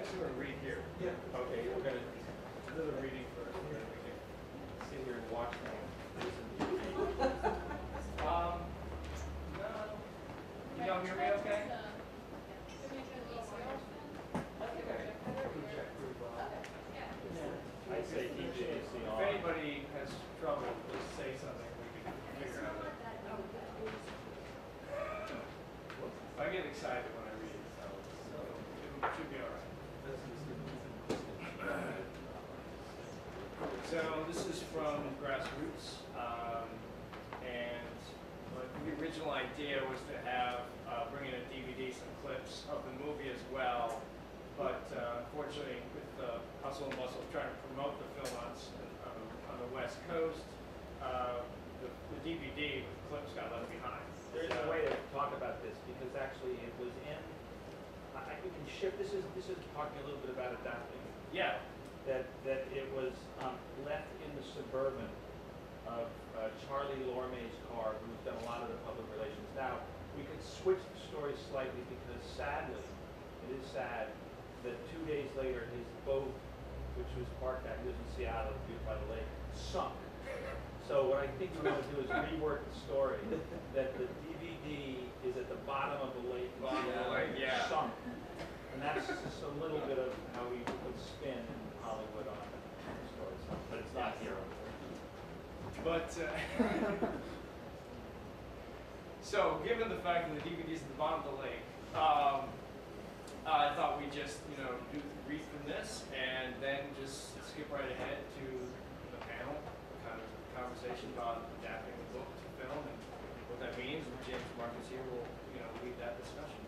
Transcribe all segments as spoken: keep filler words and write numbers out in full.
just going to read here. Yeah. Okay, we're going to do a little reading first, and then we can sit here and watch them. Um, no. You don't hear me okay? I'd say E J is the If anybody has trouble, just say something. We can figure out. I get excited when I read it, so, so it should be all right. So this is from Grassroots, um, and but the original idea was to have uh, bring in a D V D, some clips of the movie as well. But uh, unfortunately, with the hustle and bustle of trying to promote the film on, on, the, on the West Coast, uh, the, the D V D with the clips got left behind. There is a way to talk about this because actually it was in. I, we can shift. This is this is talking a little bit about adapting. Yeah. That that it was um, left in the Suburban of uh, Charlie Lorme's car, who's done a lot of the public relations. Now we could switch the story slightly because sadly, it is sad that two days later his boat, which was parked out, he was in Seattle, viewed by the lake, sunk. So what I think we want to do is rework the story that the D V D is at the bottom of the lake, Bottom of the lake, yeah. sunk. And that's just a little bit of how we put spin in Hollywood on the story, so, but it's not here. But uh, so, given the fact that the D V D is at the bottom of the lake, um, I thought we'd just, you know, do read from this and then just skip right ahead to the panel, kind of conversation about adapting the book to film and what that means. And James Marcus here will, you know, lead that discussion.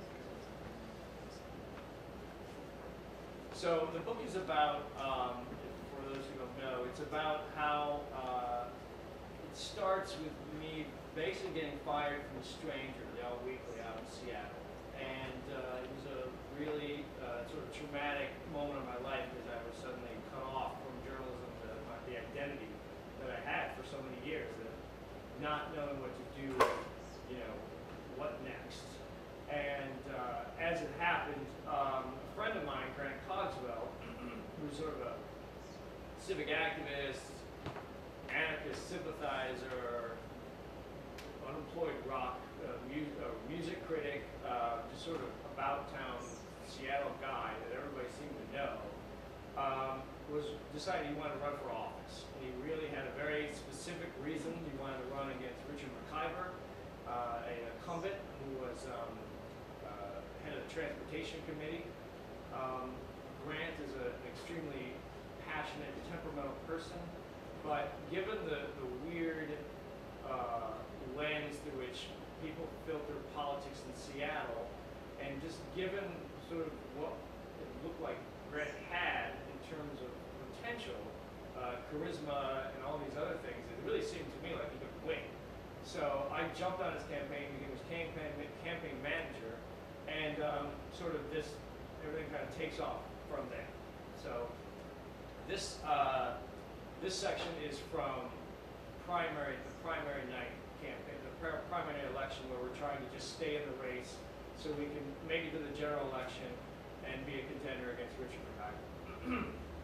So the book is about, um, for those who don't know, it's about how uh, it starts with me basically getting fired from a stranger, the All Weekly out in Seattle. And uh, it was a really uh, sort of traumatic moment of my life because I was suddenly cut off from journalism, the, the identity that I had for so many years, that not knowing what to do, you know, what next. And uh, as it happened, um, a friend of mine, Grant Cogswell, who's sort of a civic activist, anarchist sympathizer, unemployed rock uh, mu uh, music critic, uh, just sort of about-town Seattle guy that everybody seemed to know, um, was decided he wanted to run for office. And he really had a very specific reason. He wanted to run against Richard McIver, uh, an incumbent who was um, uh, head of the Transportation Committee. Um, Grant is a, an extremely passionate, temperamental person, but given the, the weird uh, lens through which people filter politics in Seattle, and just given sort of what it looked like Grant had in terms of potential, uh, charisma, and all these other things, it really seemed to me like he could win. So I jumped on his campaign, became his campaign, campaign manager, and um, sort of this, everything kind of takes off from there. So this, uh, this section is from primary, the primary night campaign, the primary election, where we're trying to just stay in the race so we can make it to the general election and be a contender against Richard McIver.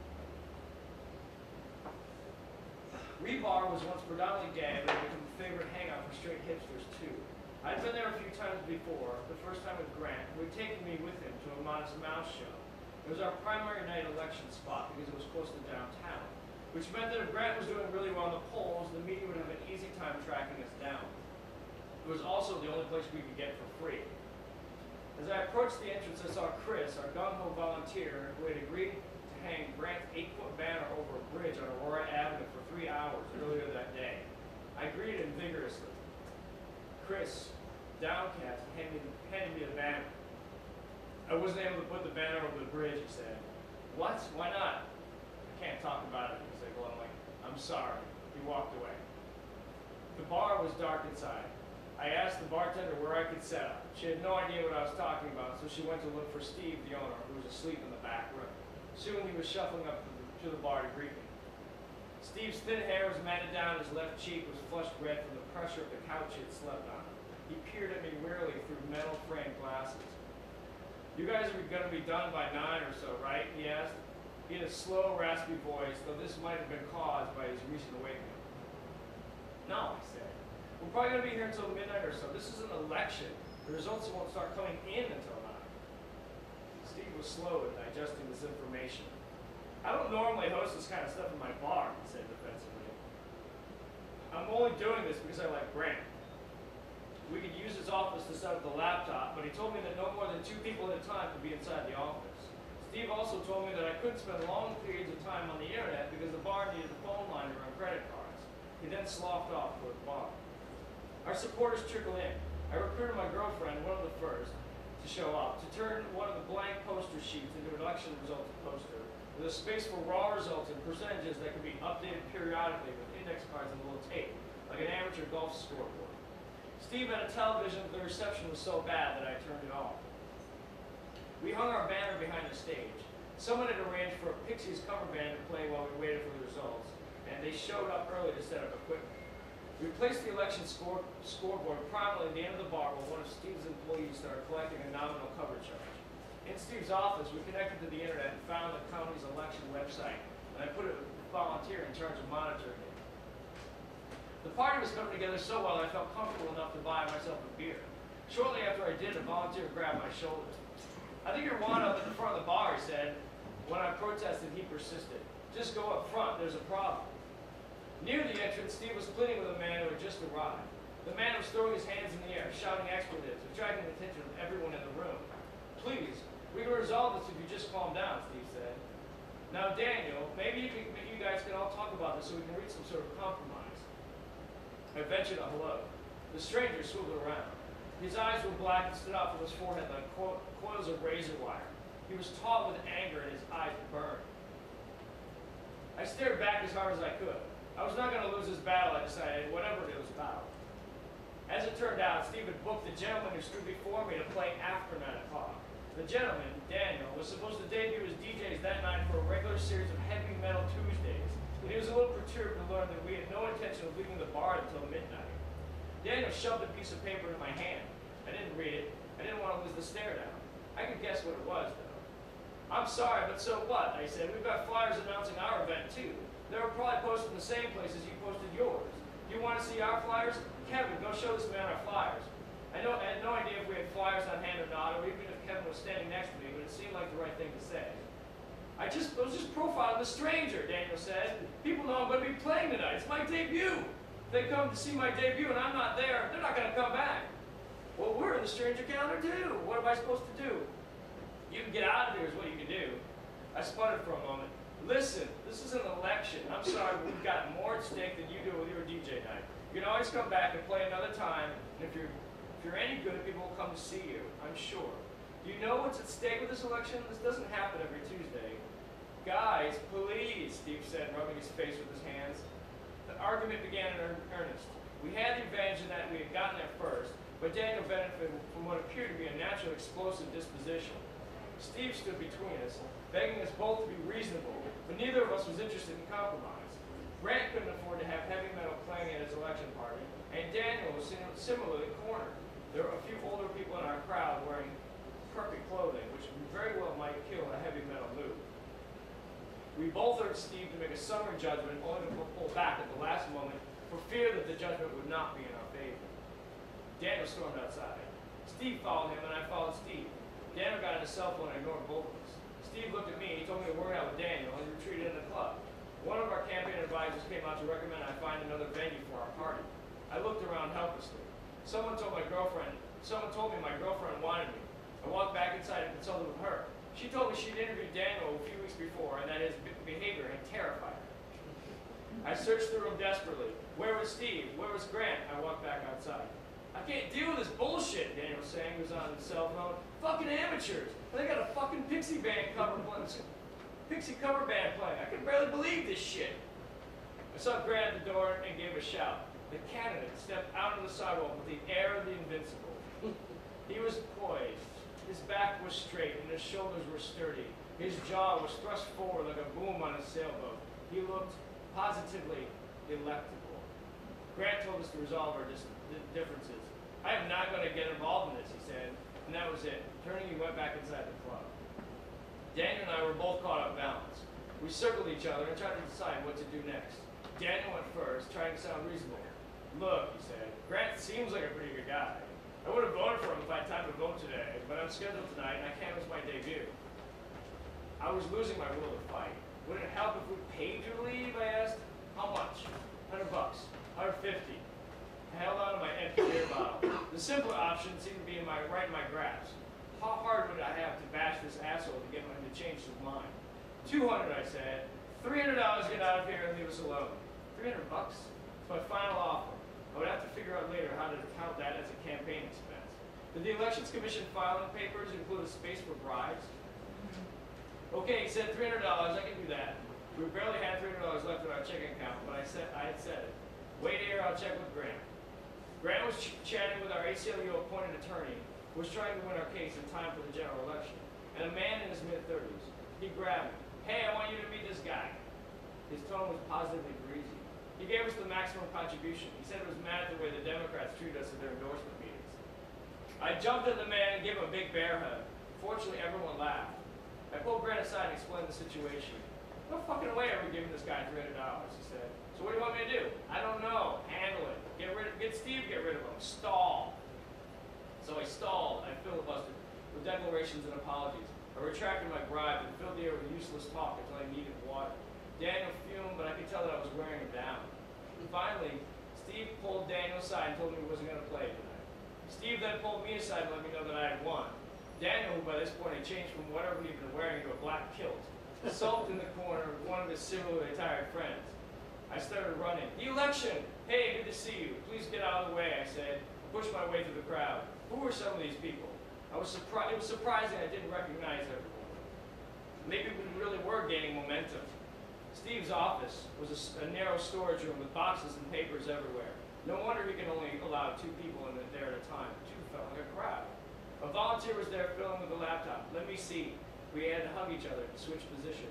Rebar was once predominantly gay, but it became a favorite hangout for straight hipsters too. I'd been there a few times before, the first time with Grant, who had taken me with him to a Modest Mouse show. It was our primary night election spot because it was close to downtown, which meant that if Grant was doing really well in the polls, the media would have an easy time tracking us down. It was also the only place we could get for free. As I approached the entrance, I saw Chris, our gung-ho volunteer, who had agreed to hang Grant's eight-foot banner over a bridge on Aurora Avenue for three hours earlier that day. I greeted him vigorously. Chris, downcast, handed me, handed me the banner. I wasn't able to put the banner over the bridge, he said. What? Why not? I can't talk about it, he said. Well, I'm like, I'm sorry. He walked away. The bar was dark inside. I asked the bartender where I could set up. She had no idea what I was talking about, so she went to look for Steve, the owner, who was asleep in the back room. Soon he was shuffling up to the bar to greet me. Steve's thin hair was matted down, his left cheek was flushed red from the pressure of the couch he had slept on. He peered at me wearily through metal framed glasses. You guys are going to be done by nine or so, right? He asked. He had a slow, raspy voice, though this might have been caused by his recent awakening. No, I said. We're probably going to be here until midnight or so. This is an election. The results won't start coming in until nine. Steve was slow in digesting this information. I don't normally host this kind of stuff in my bar, he said defensively. I'm only doing this because I like Grant. We could use his office to set up the laptop, but he told me that no more than two people at a time could be inside the office. Steve also told me that I couldn't spend long periods of time on the internet because the bar needed a phone line to run credit cards. He then sloughed off toward the bar. Our supporters trickled in. I recruited my girlfriend, one of the first, to show up, to turn one of the blank poster sheets into an election results poster, with a space for raw results and percentages that could be updated periodically with index cards and a little tape, like an amateur golf scoreboard. Steve had a television, but the reception was so bad that I turned it off. We hung our banner behind the stage. Someone had arranged for a Pixies cover band to play while we waited for the results, and they showed up early to set up equipment. We placed the election score, scoreboard prominently at the end of the bar while one of Steve's employees started collecting a nominal cover charge. In Steve's office, we connected to the internet and found the county's election website, and I put a volunteer in charge of monitoring it. The party was coming together so well I felt comfortable enough to buy myself a beer. Shortly after I did, a volunteer grabbed my shoulder. I think you're one up at the front of the bar, he said. When I protested, he persisted. Just go up front, there's a problem. Near the entrance, Steve was pleading with a man who had just arrived. The man was throwing his hands in the air, shouting expletives, attracting the attention of everyone in the room. Please, we can resolve this if you just calm down, Steve said. Now, Daniel, maybe you, can, maybe you guys can all talk about this so we can reach some sort of compromise. I ventured a hello. The stranger swiveled around. His eyes were black and stood out from his forehead like co coils of razor wire. He was taut with anger and his eyes burned. I stared back as hard as I could. I was not going to lose this battle, I decided, whatever it was about. As it turned out, Steve had booked the gentleman who stood before me to play after nine o'clock. The gentleman, Daniel, was supposed to debut as D Js that night for a regular series of Heavy Metal Tuesdays, and he was a little perturbed to learn that we had no intention of leaving the bar until midnight. Daniel shoved a piece of paper in my hand. I didn't read it. I didn't want to lose the stare down. I could guess what it was, though. I'm sorry, but so what? I said. We've got flyers announcing our event, too. They were probably posted in the same places you posted yours. Do you want to see our flyers? Kevin, go show this man our flyers. I, know, I had no idea if we had flyers on hand or not, or even if Kevin was standing next to me, but it seemed like the right thing to say. I just I was just profiling the stranger, Daniel said. People know I'm going to be playing tonight. It's my debut. If they come to see my debut and I'm not there, they're not going to come back. Well, we're in the stranger calendar too. What am I supposed to do? You can get out of here is what you can do. I sputtered for a moment. Listen, this is an election. I'm sorry, but we've got more at stake than you do with your D J night. You can always come back and play another time, and if you're if you're any good, people will come to see you, I'm sure. Do you know what's at stake with this election? This doesn't happen every Tuesday. Guys, please, Steve said, rubbing his face with his hands. The argument began in earnest. We had the advantage in that we had gotten there first, but Daniel benefited from what appeared to be a natural explosive disposition. Steve stood between us, begging us both to be reasonable, but neither of us was interested in compromise. Grant couldn't afford to have heavy metal playing at his election party, and Daniel was similarly cornered. There were a few older people in our crowd wearing perfect clothing, which very well might kill a heavy metal move. We both urged Steve to make a summary judgment, only to pull back at the last moment for fear that the judgment would not be in our favor. Daniel stormed outside. Steve followed him, and I followed Steve. Daniel got on his cell phone and ignored both of us. Steve looked at me, he told me to work out with Daniel, and he retreated in the club. One of our campaign advisors came out to recommend I find another venue for our party. I looked around helplessly. Someone told my girlfriend, someone told me my girlfriend wanted me. I walked back inside and consulted with her. She told me she'd interviewed Daniel a few weeks before and that his behavior had terrified her. I searched the room desperately. Where was Steve? Where was Grant? I walked back outside. I can't deal with this bullshit, Daniel was saying. He was on his cell phone. Fucking amateurs. And they got a fucking Pixie band cover playing. Pixie cover band playing. I can barely believe this shit. I saw Grant at the door and gave a shout. The candidate stepped out on the sidewalk with the air of the invincible. He was poised. His back was straight and his shoulders were sturdy. His jaw was thrust forward like a boom on a sailboat. He looked positively electable. Grant told us to resolve our dis differences. I am not going to get involved in this, he said. and that was it. Turning, he went back inside the club. Daniel and I were both caught off balance. We circled each other and tried to decide what to do next. Daniel went first, trying to sound reasonable. Look, he said, Grant seems like a pretty good guy. I would have voted for him if I had time to vote today, but I'm scheduled tonight and I can't miss my debut. I was losing my will to fight. Would it help if we paid you to leave, I asked. How much? Hundred bucks. Hundred fifty. I held on to my empty beer bottle. The simpler option seemed to be in my, right in my grasp. How hard would I have to bash this asshole to get him to change his mind? Two hundred, I said. Three hundred dollars, get out of here and leave us alone. Three hundred bucks? It's my final offer. I would have to figure out later how to count that as a campaign expense. Did the Elections Commission filing papers include a space for bribes? Okay, he said three hundred dollars, I can do that. We barely had three hundred dollars left in our checking account, but I said I had said it. Wait here, I'll check with Grant. Grant was ch chatting with our A C L U appointed attorney, who was trying to win our case in time for the general election, and a man in his mid-thirties. He grabbed me. Hey, I want you to meet this guy. His tone was positively breezy. He gave us the maximum contribution. He said it was mad at the way the Democrats treated us at their endorsement meetings. I jumped at the man and gave him a big bear hug. Fortunately, everyone laughed. I pulled Grant aside and explained the situation. No fucking way are we giving this guy three hundred dollars, he said. So what do you want me to do? I don't know. Handle it. Get rid of, get Steve, get rid of him. Stall. So I stalled. I filibustered with declarations and apologies. I retracted my bribe and filled the air with useless talk until I needed water. Daniel fumed, but I could tell that I was wearing him down. And finally, Steve pulled Daniel aside and told me he wasn't going to play tonight. Steve then pulled me aside and let me know that I had won. Daniel, who by this point had changed from whatever he'd been wearing to a black kilt, sulked in the corner with one of his similarly attired friends. I started running. The election! Hey, good to see you. Please get out of the way, I said, and pushed my way through the crowd. Who were some of these people? I was surprised. It was surprising I didn't recognize everyone. Maybe we really were gaining momentum. Steve's office was a, a narrow storage room with boxes and papers everywhere. No wonder he could only allow two people in there at a time. Two felt like a crowd. A volunteer was there filling with a laptop. Let me see. We had to hug each other and switch positions.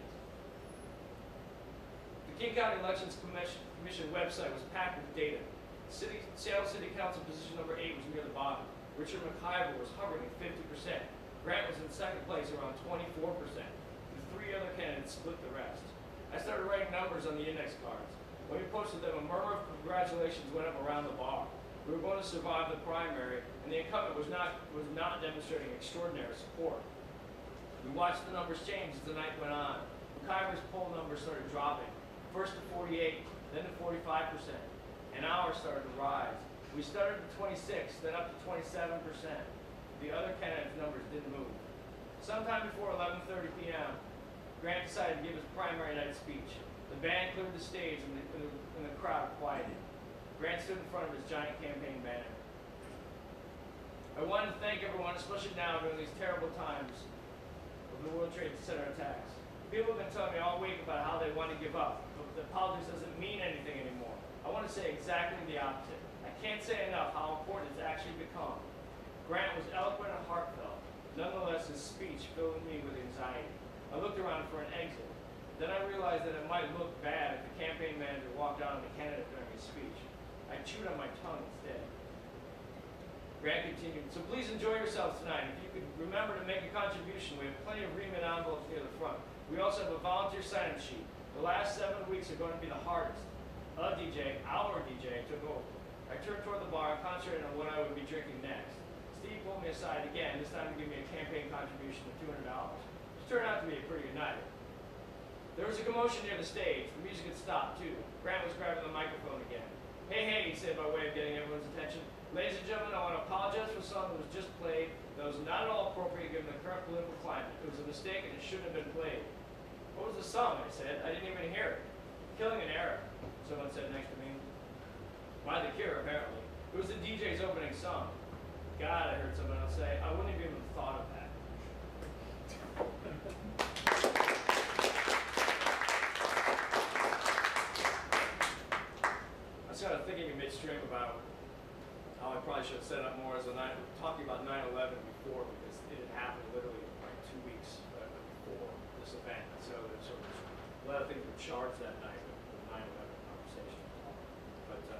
The King County Elections Commission, Commission website was packed with data. City, Seattle City Council position number eight was near the bottom. Richard McIver was hovering at fifty percent. Grant was in second place around twenty-four percent. The three other candidates split the rest. I started writing numbers on the index cards. When we posted them, a murmur of congratulations went up around the bar. We were going to survive the primary, and the incumbent was not, was not demonstrating extraordinary support. We watched the numbers change as the night went on. McIver's poll numbers started dropping, first to forty-eight, then to forty-five percent. And ours started to rise. We started at twenty-six, then up to twenty-seven percent. The other candidates' numbers didn't move. Sometime before eleven thirty p m, Grant decided to give his primary night speech. The band cleared the stage and the, and the, and the crowd quieted. Grant stood in front of his giant campaign banner. I wanted to thank everyone, especially now during these terrible times of the World Trade Center attacks. People have been telling me all week about how they want to give up, but that politics doesn't mean anything anymore. I want to say exactly the opposite. I can't say enough how important it's actually become. Grant was eloquent and heartfelt. Nonetheless, his speech filled me with anxiety. I looked around for an exit. Then I realized that it might look bad if the campaign manager walked out on the candidate during his speech. I chewed on my tongue instead. Grant continued, so please enjoy yourselves tonight. If you could remember to make a contribution, we have plenty of remit envelopes near the front. We also have a volunteer sign-up sheet. The last seven weeks are going to be the hardest. A D J, our D J, took over. I turned toward the bar and concentrated on what I would be drinking next. Steve pulled me aside again, this time to give me a campaign contribution of two hundred dollars. Which turned out to be a pretty good night. There was a commotion near the stage. The music had stopped, too. Grant was grabbing the microphone again. Hey, hey, he said by way of getting everyone's attention. Ladies and gentlemen, I want to apologize for a song that was just played. That was not at all appropriate given the current political climate. It was a mistake and it shouldn't have been played. What was the song? I said. I didn't even hear it. Killing an Era, someone said next to me. By The Cure, apparently. It was the D J's opening song. God, I heard someone else say, I wouldn't have even thought of that. I was kind of thinking in midstream about how I probably should have set up more as a night, talking about nine eleven before, because it had happened literally like two weeks uh, before this event. So there's sort of a lot of things were charged that night with the nine eleven conversation. But uh,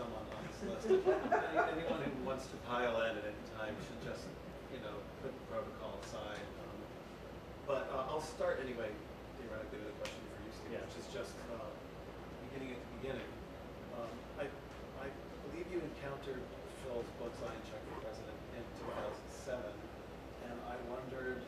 someone on this list. Any, anyone who wants to pile in at any time should just, you know, put the protocol aside. Um, but uh, I'll start anyway, theoretically, with a question for you, Steve, Yeah. which is just uh, beginning at the beginning. Um, I, I believe you encountered Phil's book, Zion Check for President, in two thousand seven, and I wondered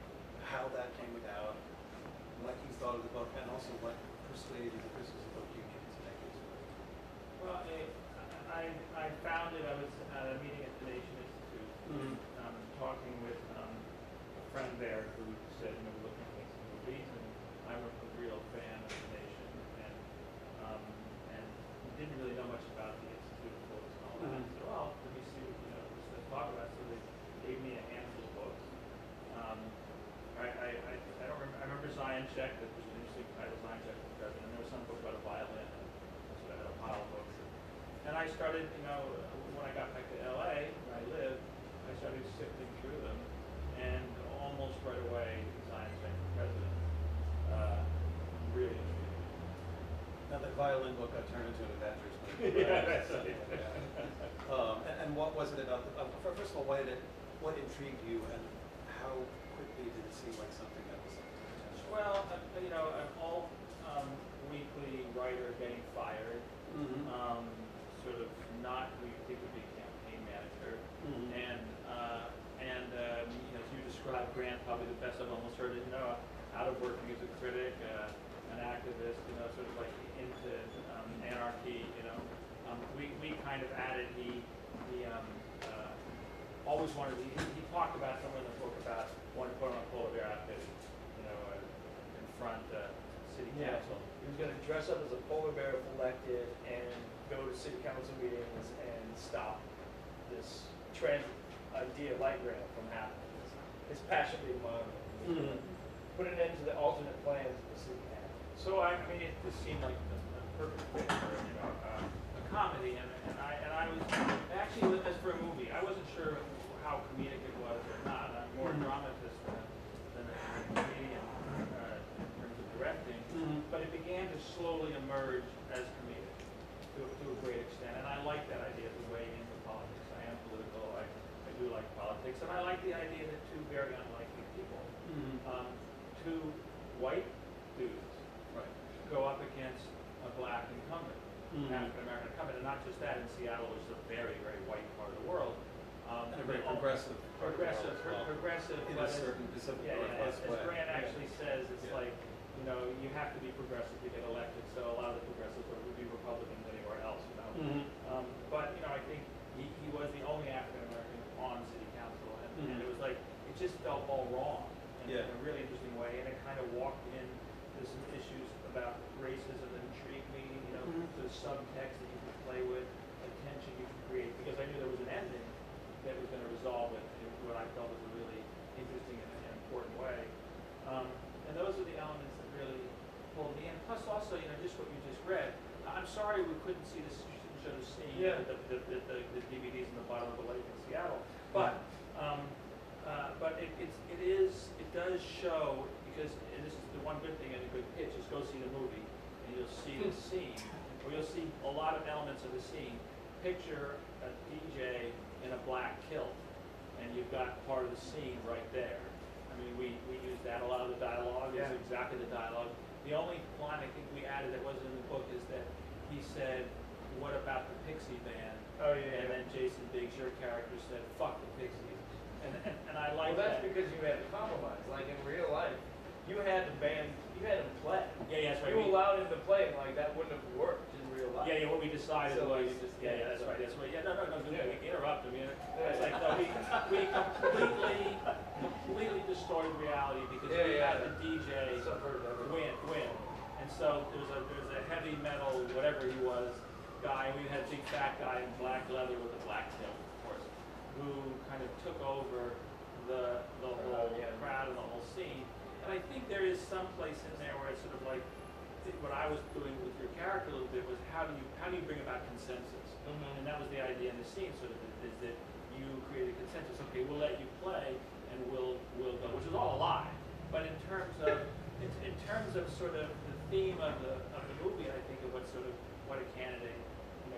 how that came about, what you thought of the book, and also what persuaded you that this was a book you needed to make into a book. Well, I, I, I found it, I was at a meeting at the Nation Institute, Mm-hmm. um, talking with um, a friend there who said, you know, we're looking at making some movies, and I'm a, a real fan of the Nation, and um, and didn't really know much about the Institute of books and all that. Mhm. So, well, let me see what, you know, let's talk about it. So they gave me a handful of books. Um, I, I, I, I don't remember, I remember Zion Check, that was an interesting title, Zion Check for the President, and there was some book about a violin, and so I had a pile of books. And I started, you know, when I got back to L A, where I lived, I started sifting through them, and almost right away, Zion Check for President uh, really intrigued me. Now, the violin book got turned into an Avengers movie. Yeah, right? that's So, right. yeah. um, and, and what was it about the, uh, first of all, why did it, what intrigued you, and how quickly did it seem like something that was something potential? Well, uh, you know, an all um, weekly writer getting fired, Mm-hmm. um, sort of not who you think would be a campaign manager, Mhm. and uh, and um, you know, as you described Grant, probably the best I've almost heard it. You know, out of working as a critic, uh, an activist, you know, sort of like into um, anarchy. You know, um, we we kind of added he he um, uh, always wanted. He, he talked about somewhere in the book about wanting to put on a polar bear outfit, you know, uh, confront uh, city Yeah. council. He was going to dress up as a polar bear if elected and go to city council meetings and stop this trend idea light rail from happening. His passion being modeling. Mhm. Put an end to the alternate plans of the city had. So I mean, it just seemed like a, a perfect fit for, you know, uh, a comedy, and, and I and I was actually, as for a movie, I wasn't sure how comedic it was or not. I'm more a dramatist than a, than a comedian uh, in terms of directing, Mhm. but it began to slowly emerge as comedic to, to a great extent, and I like that idea of the way into politics. I am political. I, I do like politics, and I like the idea that two very unlikely people, Mhm. um, two white dudes, Right. go up against a black incumbent, Mhm. African American incumbent, and not just that. In Seattle, which is a very, very white part of the world, um, And a very all- progressive. part of the progressive, world as well. progressive. In but a as- certain Pacific yeah, yeah, as, Northwest as way. Grant actually says, it's Yeah. like, you know, you have to be progressive to get elected. So a lot of the progressives are, would be Republicans anywhere else, you know. Mhm. Um, but you know, I think he, he was the only African American on city council, and, and Mhm. it was like it just felt all wrong in, Yeah. in a really interesting way, and it kind of walked in to some issues about racism that intrigued me. You know, Mhm. the subtext that you could play with, the tension you could create, because I knew there was an ending that was going to resolve it in what I felt was a really interesting and, and important way. Um, and those are the elements that really pulled me in. Plus, also, you know, just what you just read. I'm sorry we couldn't see this show the scene, Yeah. the, the, the, the, the D V Ds in the bottom of the lake in Seattle. But um, uh, but it, it's, it is it does show, because and this is the one good thing and a good pitch is go see the movie and you'll see the scene, or you'll see a lot of elements of the scene. Picture a D J in a black kilt, and you've got part of the scene right there. I mean, we, we use that. A lot of the dialogue Yeah. is exactly the dialogue. The only line I think we added that wasn't in the book is that he said, "What about the Pixie Band?" Oh, yeah, And yeah. then Jason Biggs, your character, said, "Fuck the Pixies." And and, and I Well, like that's that. because you had to compromise. Like in real life, you had the band, you had him play. Yeah, yeah, that's right. You We- allowed him to play, and like that wouldn't have worked in real life. Yeah, yeah, what we decided So was, you just- yeah, yeah, yeah, that's so- right, that's right. Yeah, no, no, no, do Yeah. interrupt him, you know. It's like, no, we, we completely, completely distorted reality because Yeah, we yeah. had the D J Subverted everything. win, win. And so there's a, there's a heavy metal, whatever he was, guy, we had a big fat guy in black leather with a black kilt, of course, who kind of took over the, the whole yeah. crowd and the whole scene. And I think there is some place in there where it's sort of like, I think what I was doing with your character a little bit was how do you, how do you bring about consensus? Mhm. And that was the idea in the scene, sort of, is that you create a consensus. Okay, we'll let you play, and we'll we'll go, which is all a lie. But in terms of in, in terms of sort of the theme of the of the movie, I think of what sort of what a candidate, you know,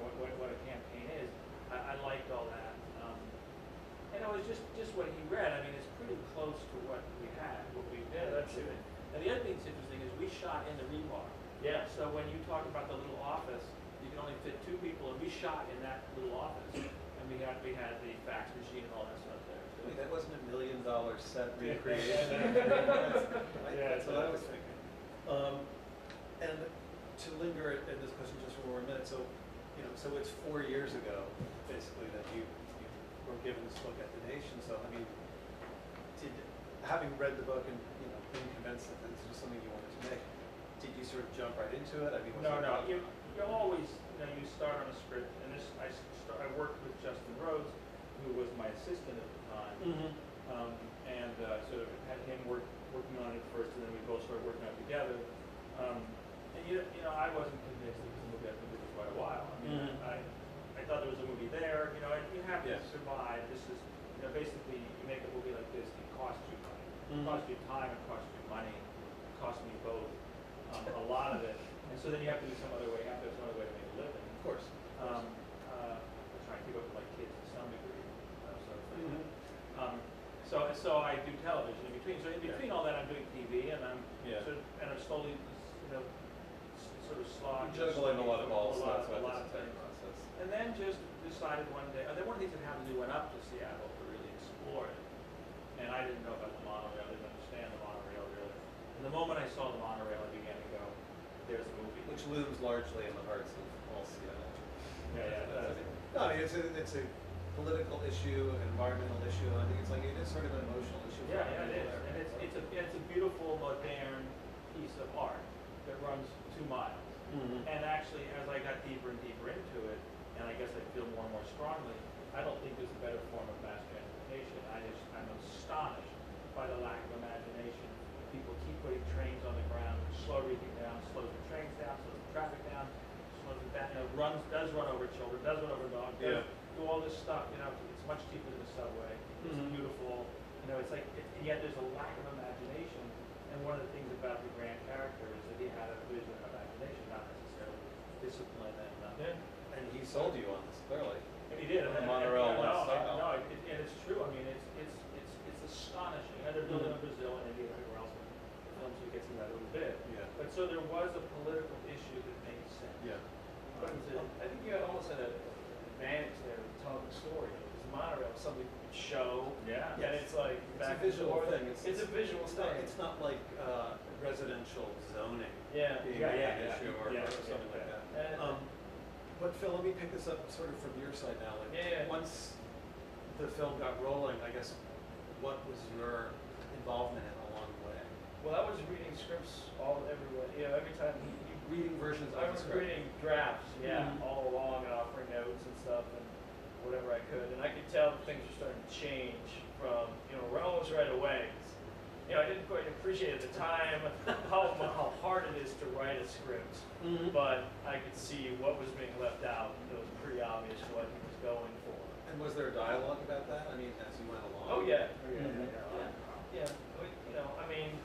what, what, what a campaign is. I, I liked all that. Um, and it was just, just what he read. I mean, it's pretty close to what we had, what we did. Yeah, that's it. And the other thing that's interesting is we shot in the rebar. Yeah. So when you talk about the little office, you can only fit two people, and we shot in that little office. And we had, we had the fax machine and all that stuff there. So Wait, that wasn't a million dollar set Yeah. recreation. that's, I- Yeah, that's what I was thinking. Um, and to linger at, at this question just for one minute, so, you know, so it's four years ago, basically, that you, you were given this book at the Nation. So, I mean, did, having read the book and, you know, being convinced that this was something you wanted to make, did you sort of jump right into it? I mean, was No, there no, a- you, you always, you know, you start on a script, and this, I, st- I worked with Justin Rhodes, who was my assistant at the time, Mhm. um, and uh, sort of had him work, working on it first, and then we both started working on it together. Um, and you, you know, I wasn't convinced it was a movie. I think it was quite a while. I mean, Mhm. I, I thought there was a movie there. You know, and you have to Yeah. survive. This is, you know, basically you make a movie like this, it costs you money, it Mhm. costs you time, it costs you money, it costs me both, um, a lot of it. And so then you have to do some other way. You have to have some other way to make a living. Of course. Um, uh, I'm trying to keep up with my kids to some degree, uh, sort of thing. Mhm. Um, so, so I do television in between. So in between all that, I'm doing T V, and I'm Yeah. sort of, and I'm slowly, you know, s- sort of slog. You're juggling a lot of balls, a lot, that's a why lot this of entire things. process. And then just decided one day. And then one of the things that happened, we went up to Seattle to really explore it, and I didn't know about the monorail. I didn't understand the monorail really. And the moment I saw the monorail, I began to go, "There's a movie." Which looms largely in the hearts of all Seattle. Yeah, yeah, it does. No, I mean, it's a, it's a political issue, an environmental issue, and I think it's like, it is sort of an emotional issue. for Yeah, yeah, it people is, there. and it's, it's a, it's a beautiful, modern piece of art that runs two miles. Mhm. And actually, as I got deeper and deeper into it, and I guess I feel more and more strongly, I don't think there's a better form of mass transportation. I just, I'm astonished by the lack of imagination. People keep putting trains on the ground, slow everything down, slows the trains down, slows the traffic down, slows it down, you know, runs, does run over children, does run over dogs, does Yeah. do all this stuff, you know, it's much cheaper than the subway, it's Mhm. beautiful, you know, it's like, it, and yet there's a lack of imagination. And one of the things about the Grant character is that he had a vision of imagination, not necessarily discipline and, uh, Yeah. And he sold you on this, clearly. and he did. On and- the and- monorail and- last no, cycle. no, it, and it's true. I mean, it's it's it's it's astonishing. And they're building in Brazil and India and everywhere else. The film so gets in that a little bit. Yeah. But so there was a political issue that made sense. Yeah. But Um, I think you almost had an advantage there with telling the story. Because the monorail is something you could show. Yeah. And it's like It's a back and visual forth. thing. It's, a visual It's not, thing. it's not like uh, residential zoning Yeah. being Yeah, a yeah, big yeah. issue or, Yeah, or something yeah, like that. And- Um, but Phil, let me pick this up sort of from your side now. Like, Yeah. once the film got rolling, I guess, what was your involvement in along the way? Well, I was reading scripts all everywhere. You know, every time you, Reading versions of I the was script. reading drafts, yeah, Mhm. all along and offering notes and stuff and whatever I could. And I could tell that things were starting to change from, you know, almost right away. You know, I didn't quite appreciate at the time how, how hard it is to write a script, Mhm. but I could see what was being left out. It was pretty obvious what he was going for. And was there dialogue about that? I mean, as you went along? Oh, yeah. Oh, yeah, Mhm. yeah, yeah. Yeah, but, you know, I mean,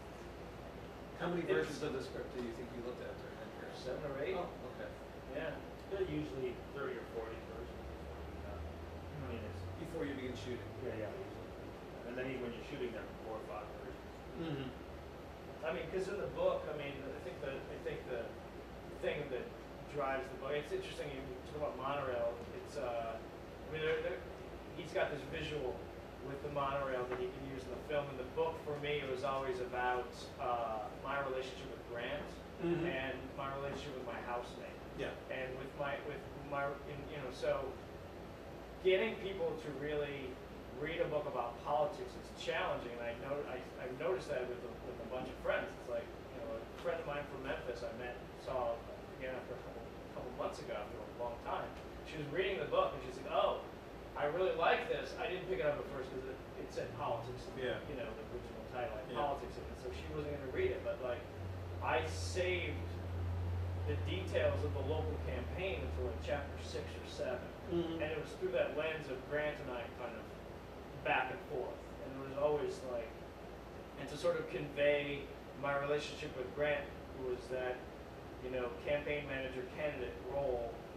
How many It's- versions of the script do you think you looked at during that period? seven or eight. Oh, okay. Yeah. They're usually thirty or forty versions. Uh, I mean, it's, Before you begin shooting? yeah, yeah, usually. And then even when you're shooting them, four or five versions. Mm-hmm. I mean, because in the book, I mean, I think the I think the thing that drives the book. It's interesting you talk about monorail. It's uh, I mean, there, there, he's got this visual with the monorail that he can use in the film. In the book, for me, it was always about uh, my relationship with Grant Mhm. and my relationship with my housemate. Yeah. And with my with my in, you know so getting people to really read a book about politics is challenging, and I know I I've noticed that with a, with a bunch of friends. It's like, you know, a friend of mine from Memphis I met saw again after a couple couple months ago after a long time. She was reading the book and she's like, oh, I really like this. I didn't pick it up at first because it, it said politics. In, Yeah. You know, the original title, like Yeah. politics in it, so she wasn't going to read it. But like, I saved the details of the local campaign until like chapter six or seven. Mhm. And it was through that lens of Grant and I kind of back and forth. And it was always like, and to sort of convey my relationship with Grant was that, you know, campaign manager candidate role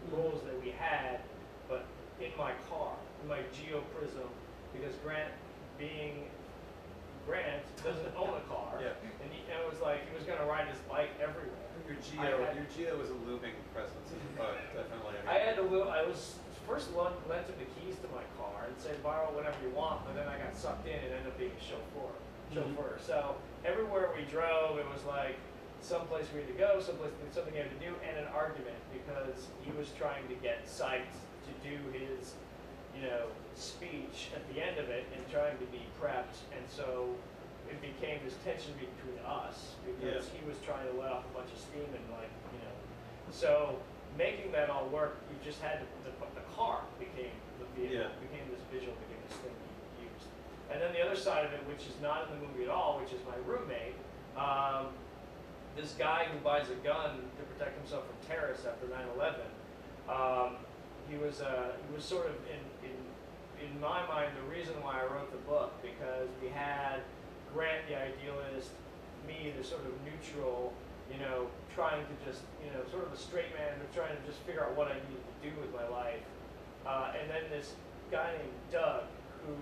roles that we had, but in my car, in my Geo Prism, because Grant, being Grant, doesn't own a car, Yeah. and, he, and it was like he was gonna ride his bike everywhere. Your I Geo, had- your Geo is a looming presence in the book, definitely. I had to. Will, I was first lent, lent him the keys to my car and said borrow whatever you want, but then I got sucked in and ended up being a chauffeur. Chauffeur. So everywhere we drove, it was like someplace we had to go, someplace something he had to do, and an argument because he was trying to get psyched to do his, you know, speech at the end of it and trying to be prepped, and so it became this tension between us because Yeah. he was trying to let off a bunch of steam and like, you know, so making that all work, you just had to, the, the car became the vehicle, Yeah. became this visual, became this thing you used. And then the other side of it, which is not in the movie at all, which is my roommate, um, this guy who buys a gun to protect himself from terrorists after nine eleven, um, he was uh, he was sort of in, in in my mind the reason why I wrote the book, because we had Grant the idealist, me the sort of neutral, you know, trying to just, you know, sort of a straight man who's trying to just figure out what I needed to do with my life, uh, and then this guy named Doug who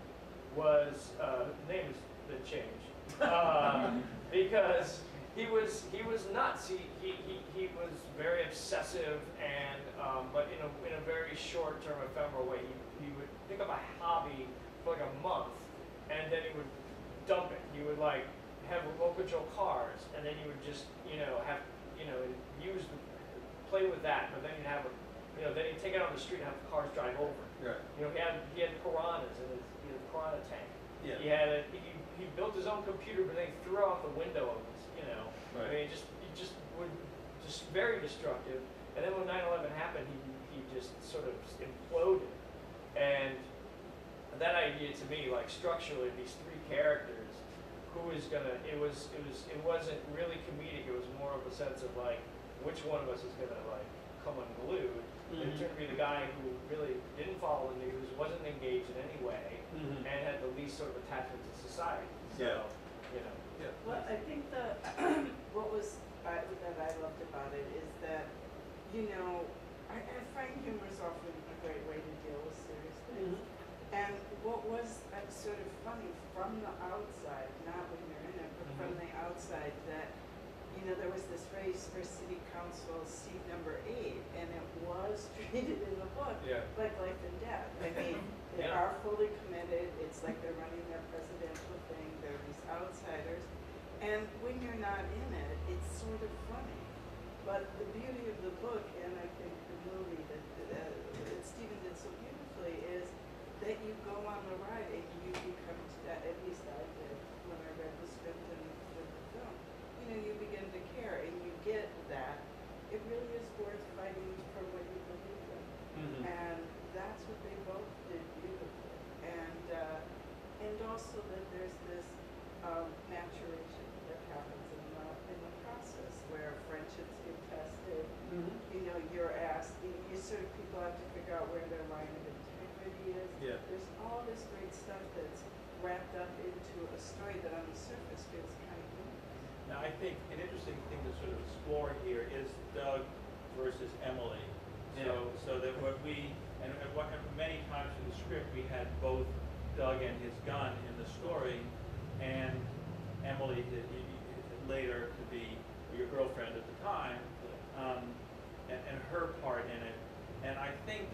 was uh, his name has been changed uh, because. He was he was nuts. He, he, he, he was very obsessive and um, but in a in a very short term ephemeral way. He, he would pick up a hobby for like a month and then he would dump it. He would like have remote control cars and then he would just, you know, have, you know, use play with that, but then you'd have a, you know, then he'd take it on the street and have the cars drive over. Right. You know, he had he had piranhas in his, he had a piranha tank. Yeah. He had a, he, he built his own computer, but then he threw it out the window of his, you know. Right. I mean, he just he just would just very destructive. And then when nine eleven happened, he he just sort of imploded. And that idea to me, like structurally, these three characters, who is gonna? It was it was it wasn't really comedic. It was more of a sense of like, which one of us is gonna like come unglued. Mm-hmm. It turned to be the guy who really didn't follow the news, wasn't engaged in any way, mm-hmm. and had the least sort of attachment to society. So, Yeah. you know. Yeah. Well, I think the what was uh, that I loved about it is that, you know, I, I find humor is often a great way to deal with serious things. Mm-hmm. And what was uh, sort of funny from the outside, not when you're in it, but mm-hmm. from the outside, that, you know, there was this race for city council seat number eight, and it was treated in the book Yeah. like life and death. I mean, they Yeah. are fully committed. It's like they're running their presidential thing. They're these outsiders. And when you're not in it, it's sort of funny. But the beauty of the book, and I think the movie that, uh, that Stephen did so beautifully, is that you go on the ride and you become, at least I did when I read the script and did the film, you know, you begin to care and you get that it really is worth fighting for what you believe in. Mm-hmm. And that's what they both did beautifully. And, uh, and also that there's this um, maturation that happens in the, in the process where friendships get tested. Mm-hmm. You know, you're asked, you, you sort of people have to figure out where their line of integrity is. Yeah. There's all this great stuff that's wrapped up into a story that on the surface feels kind of human. Now, I think an interesting thing to sort of explore here is Doug versus Emily. Yeah. So, so that what we, and, and what, and many times in the script we had both Doug and his gun in the story, and Emily did, later to be your girlfriend at the time, um, and, and her part in it. And I think,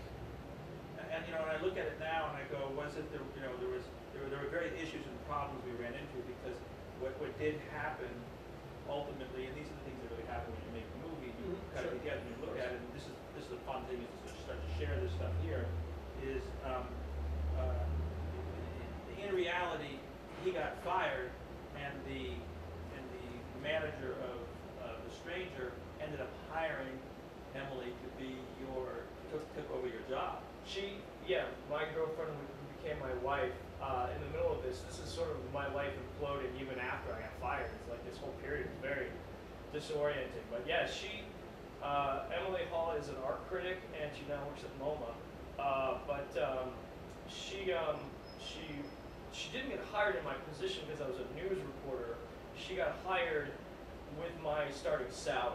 and you know, when I look at it now and I go, was it the, you know, there was there were, there were various issues and problems we ran into because what what did happen ultimately, and these are the things that really happen when you make a movie, you Mm-hmm. cut Sure. it together and you look at it, and this is this is the fun thing is to start to share this stuff here, is um, uh, in reality he got fired and the and the manager of uh, the Stranger ended up hiring Emily to be your took took over your job. She, yeah, my girlfriend who became my wife, uh, in the middle of this, this is sort of my life imploding even after I got fired. It's like this whole period was very disorienting. But yeah, she, uh, Emily Hall is an art critic and she now works at MoMA. Uh, but um, she, um, she, she didn't get hired in my position because I was a news reporter. She got hired with my starting salary.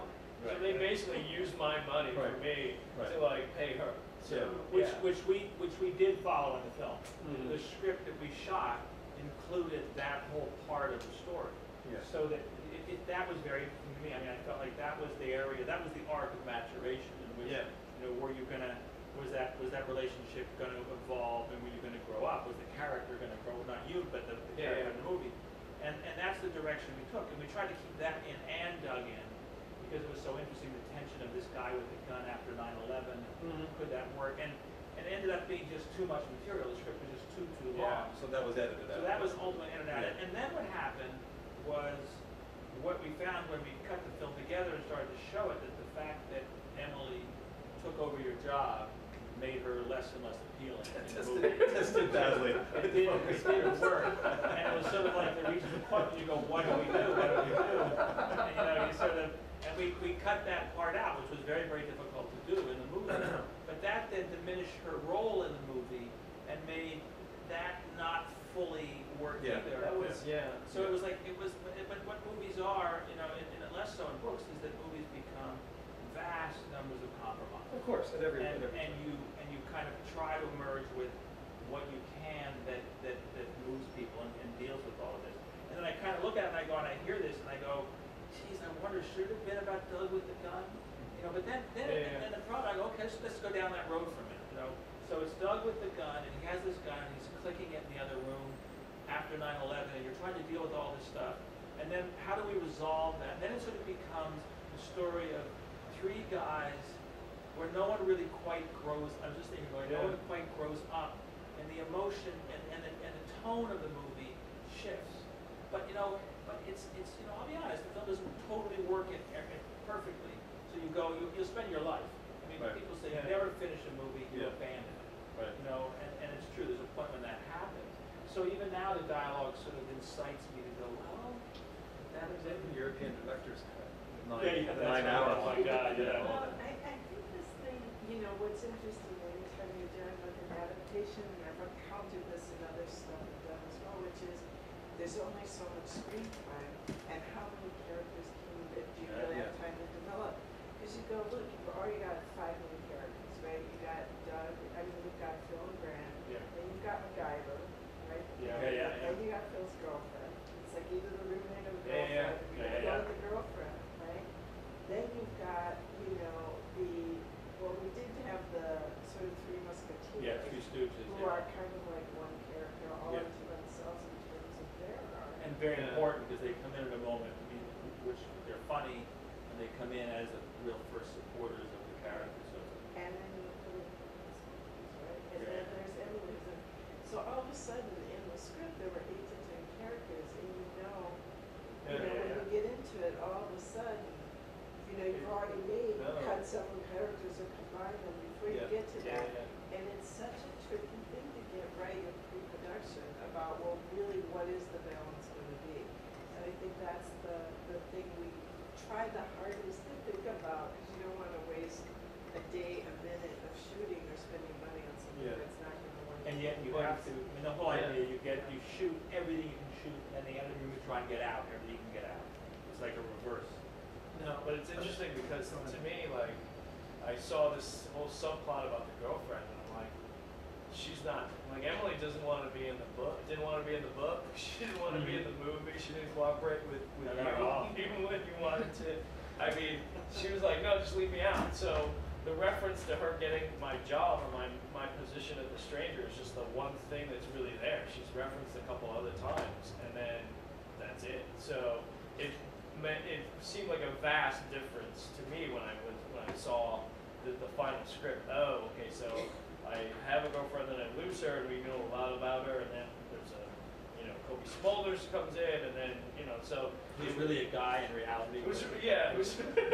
So Right. they basically used my money for Right. me Right. to like pay her. So, Yeah. Which, yeah. which we, which we did follow in the film. Mhm. The script that we shot included that whole part of the story. Yeah. So that, it, it, that was very, to me, I mean, I felt like that was the area, that was the arc of maturation in which, Yeah. you know, were you gonna, was that, was that relationship gonna evolve and were you gonna grow up? Was the character gonna grow, not you, but the, the Yeah, character yeah. in the movie? And, and that's the direction we took, and we tried to keep that in and dug in, because it was so interesting, the tension of this guy with the gun after nine eleven, Mhm. could that work? And, and it ended up being just too much material, the script was just too, too Yeah. long. So that was edited out. So that was ultimately internet. Yeah. And then what happened was, what we found when we cut the film together and started to show it, that the fact that Emily took over your job made her less and less appealing in the Tested, movie. tested badly. It didn't, it didn't work. And it was sort of like there reaches a point when you go, what do we do? What do we do? And, you know, you sort of, and we, we cut that part out, which was very, very difficult to do in the movie. But that then diminished her role in the movie and made that not fully work Yeah. either. That was, yeah. So it was like, it was, but but what movies are, you know, and, and less so in books, is that movies become vast numbers of compromise. Of course, at every, And, at every. and you, and you kind of try to emerge with what you can that, that, that moves people and, and deals with all of this. And then I kind of look at it and I go, and I hear this and I go, geez, I wonder, should it have been about Doug with the gun? You know, but then, then, Yeah, yeah. then the product, I go, okay, let's, let's go down that road for a minute, you know? So it's Doug with the gun, and he has this gun, and he's clicking it in the other room after nine eleven, and you're trying to deal with all this stuff. And then how do we resolve that? And then it sort of becomes the story of three guys where no one really quite grows, I'm just thinking, going, no Yeah. one quite grows up, and the emotion and, and, the, and the tone of the movie shifts. But, you know, but it's, it's you know, I'll be honest, the film doesn't totally work it, it perfectly. So you go, you, you'll spend your life. I mean, Right. people say, Yeah. you never finish a movie, you Yeah. abandon it. Right. You know, and, and it's true, there's a point when that happens. So even now the dialogue sort of incites me to go, well, that is it. European directors cut. Nine, Yeah, yeah, the that's nine right. hour Oh my one. God, yeah. Well, I, I think this thing, you know, what's interesting anytime you're dealing with an adaptation, and I've encountered this in other stuff I've done as well, which is there's only so much screen time, and how many characters can you, do you Yeah, really yeah. have time to develop? Because you go, look, you've already got five main characters, right? You got Doug, I mean, you've got Phil and Grant, Yeah. then you've got MacGyver, right? Yeah, yeah, yeah, Then yeah. you got Phil's girlfriend. It's like either the roommate or the Yeah, yeah. girlfriend. You Yeah, gotta yeah, go yeah. with the girlfriend, right? Then you've got, you know, the, well, we did have the sort of Three Musketeers. Yeah, Three Stooges, Who yeah. are kind of like one character all Yeah. unto themselves in terms of their arc. And very Yeah. important because they come in at a moment, I mean, which they're funny, and they come in as a real first supporters of the character. So it's- And then you put in the Musketeers, right? And Yeah. then there's Emily's. And so all of a sudden in the script there were eight to ten characters, and you know, you Yeah, know, yeah, when yeah. you get into it, all of a sudden, you know, you've already made, No. cut several characters or combined them before you Yeah. get to Yeah, that. yeah. And it's such a tricky thing to get right in pre-production about, well, really, what is the balance going to be? And I think that's the, the thing we try the hardest to think about, because you don't want to waste a day, a minute of shooting or spending money on something Yeah. that's not going to work. And yet you have to, I mean, the whole Yeah. idea, you get, you shoot everything you can shoot, and the other you try and get out everything you can get out. It's like a reverse. No, but it's interesting because to me, like, I saw this whole subplot about the girlfriend, and I'm like, she's not, like, Emily doesn't want to be in the book, didn't want to be in the book, she didn't want to be in the movie, she didn't cooperate with, with Not at all. you, even when you wanted to. I mean, she was like, no, just leave me out. So the reference to her getting my job or my, my position at the Stranger is just the one thing that's really there. She's referenced a couple other times, and then that's it. So it meant, it seemed like a vast difference to me when I was when I saw the, the final script. Oh, okay, so I have a girlfriend, then I lose her, and we know a lot about her, and then there's a, you know, Kobe Smulders comes in, and then, you know, so He's really a guy in reality. it was, yeah, it was,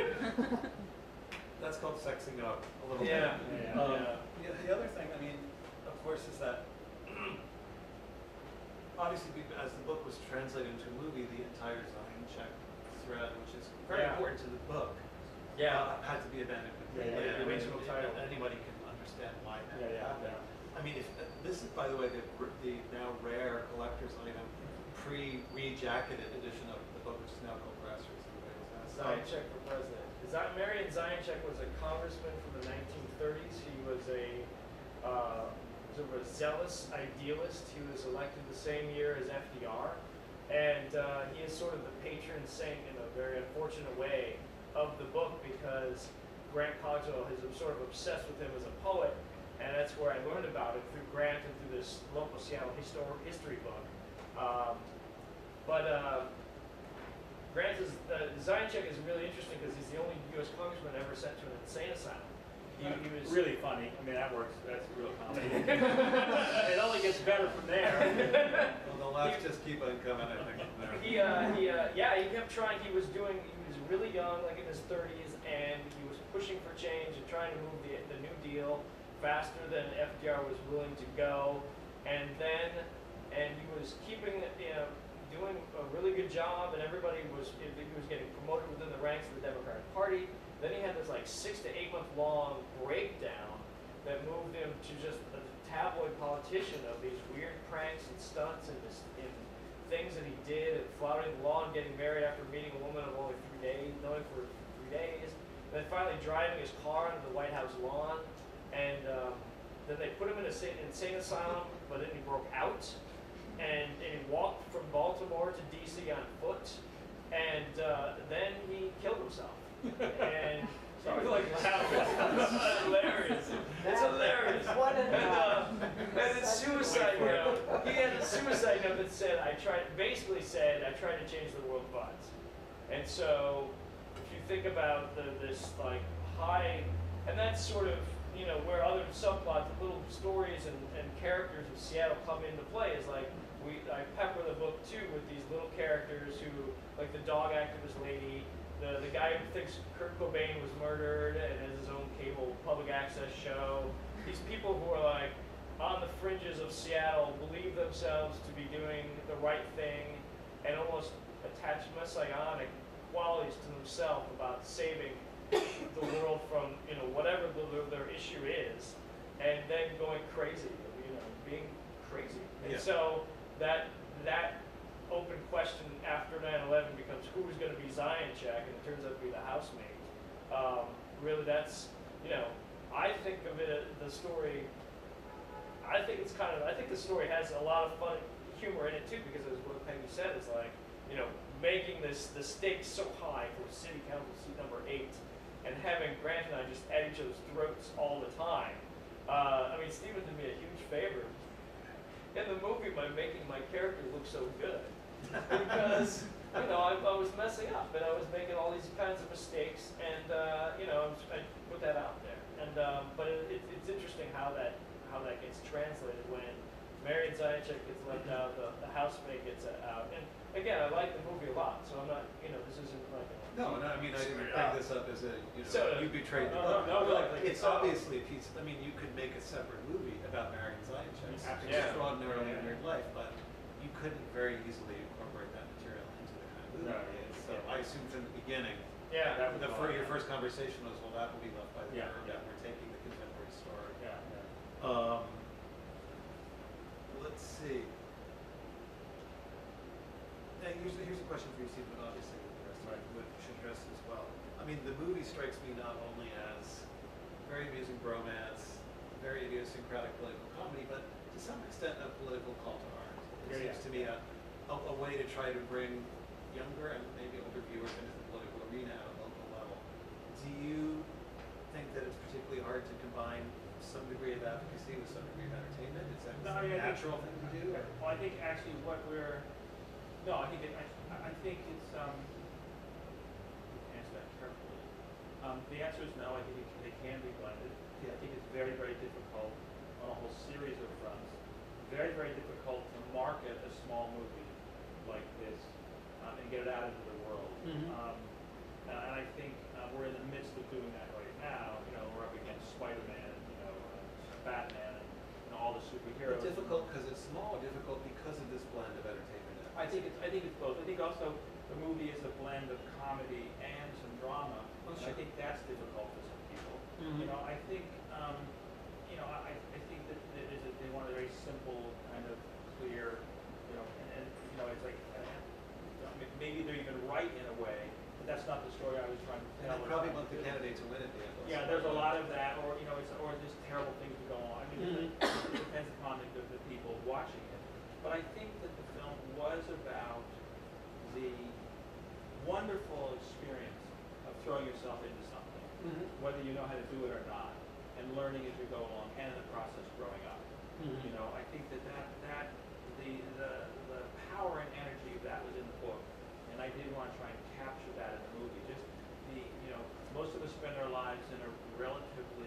That's called sexing up a little yeah, bit. Yeah. Um, yeah. yeah, the other thing, I mean, of course, is that obviously, be- as the book was translated into a movie, the entire Zion check thread, which is very Yeah. important to the book, Yeah. uh, had to be abandoned. Yeah, completely. yeah, And the I mean, original if- title. Anybody can understand why that Yeah, yeah, happened. yeah. I mean, if uh, this is, by the way, the, r- the now rare collector's item, pre-re-jacketed edition of the book, which is now called Grassroots. Everybody else has. Zion check for president. Is that American? Zajanczek was a congressman from the nineteen thirties. He was a uh, sort of a zealous idealist. He was elected the same year as F D R. And uh, he is sort of the patron saint in a very unfortunate way of the book, because Grant Cogswell has sort of obsessed with him as a poet, and that's where I learned about it, through Grant and through this local Seattle histor history book. Um, but uh, Grant is, uh, Zajanczek is really interesting because he's the only U S congressman ever sent to an insane asylum. He, he was really funny. I mean, that works. That's real comedy. It only gets better from there. Well, the laughs just keep on coming, I think, from there. He, uh, he, uh, yeah, he kept trying. He was doing. He was really young, like in his thirties, and he was pushing for change and trying to move the the New Deal faster than F D R was willing to go. And then, and he was keeping, you know, doing a really good job, and everybody was. He was getting promoted within the ranks of the Democratic Party. Then he had this like six to eight month long breakdown that moved him to just a tabloid politician of these weird pranks and stunts and, this, and things that he did, and flouting the law and getting married after meeting a woman of only three days, knowing for three days. And then finally driving his car onto the White House lawn, and um, then they put him in an insane asylum, but then he broke out, and, and he walked from Baltimore to D C on foot, and uh, then he killed himself. And Sorry. like it's hilarious. It's hilarious. What a And, uh, and it's Such a- suicide note. He had a suicide note that said, "I tried." Basically said, "I tried to change the world, but." And so, if you think about the, this like high, and that's sort of you know where other subplots, little stories and, and characters of Seattle come into play, is like we I pepper the book too with these little characters who, like the dog activist lady. The, the guy who thinks Kurt Cobain was murdered and has his own cable public access show. These people who are like on the fringes of Seattle, believe themselves to be doing the right thing, and almost attach messianic qualities to themselves about saving the world from you know whatever the, their issue is, and then going crazy, you know, being crazy. And Yeah. so that that. open question after nine eleven becomes who's going to be Zajanczek, and it turns out to be the housemate. Um, really, that's, you know, I think of it, the story, I think it's kind of, I think the story has a lot of fun humor in it too, because as what Peggy said, it's like, you know, making this, the stakes so high for city council seat number eight, and having Grant and I just at each other's throats all the time. Uh, I mean, Stephen did me a huge favor in the movie by making my character look so good. Because, you know, I, I was messing up, and I was making all these kinds of mistakes, and, uh, you know, I put that out there. And, um, but it, it, it's interesting how that how that gets translated when Marion Zajanczek gets left out, the, the housemate gets out. And, again, I like the movie a lot, so I'm not, you know, this isn't like a... No, no, I mean, I didn't bring this up as a, you know, So- you betrayed the No, book. no, no, But like, it's so- obviously a piece, I mean, you could make a separate movie about Marion Zajanczek's Yeah. extraordinarily Yeah. weird life, but you couldn't very easily incorporate that material into the kind of movie. No, it is. So yeah. I assumed from the beginning, Yeah, That was the, all fir- your right. first conversation was, well, that will be left by the Yeah, verb, yeah. and we're taking the contemporary story. Yeah, yeah. Um, let's see. Now, here's, here's a question for you, Stephen, but obviously the rest of it would, should address it as well. I mean, the movie strikes me not only as very amusing bromance, very idiosyncratic political comedy, but to some extent a political call to arms. It Yeah, seems yeah. to me a, a, a way to try to bring younger and maybe older viewers into the political arena at a local level. Do you think that it's particularly hard to combine some degree of advocacy with some degree of entertainment? Is that No, a I mean, I think- natural thing to do? or- Well, I think actually what we're, no, I think it, I, I think it's, um, answer that carefully. Um, the answer is no, I think it, they can be blended. Yeah. I think it's very, very difficult on a whole series of fronts. Very, very difficult to market a small movie like this um, and get it out into the world. Mhm. Um, and, and I think uh, we're in the midst of doing that right now. You know, we're up against Spider-Man, you know, uh, Batman, and you know, all the superheroes. But difficult because it's small, or difficult because of this blend of entertainment? I think it's I think it's both. I think also the movie is a blend of comedy and some drama. Oh, and sure. I think that's difficult for some people. Mhm. You know, I think um, you know, I, I think that it is a, they want a very simple, kind of clear, you know, and, and you know, it's like uh, maybe they're even right in a way, but that's not the story I was trying to And tell. they or probably trying want to the do. candidate to win at the end. also. Yeah, there's a lot of that, or, you know, it's, or there's terrible things to go on. I mean, it depends upon the, the people watching it. But I think that the film was about the wonderful experience of throwing yourself into something, Mhm. whether you know how to do it or not, and learning as you go along, and in the process growing up. Mhm. You know, I think that that, that the, the, the power and energy of that was in the book, and I did want to try and capture that in the movie. Just the, you know, most of us spend our lives in a relatively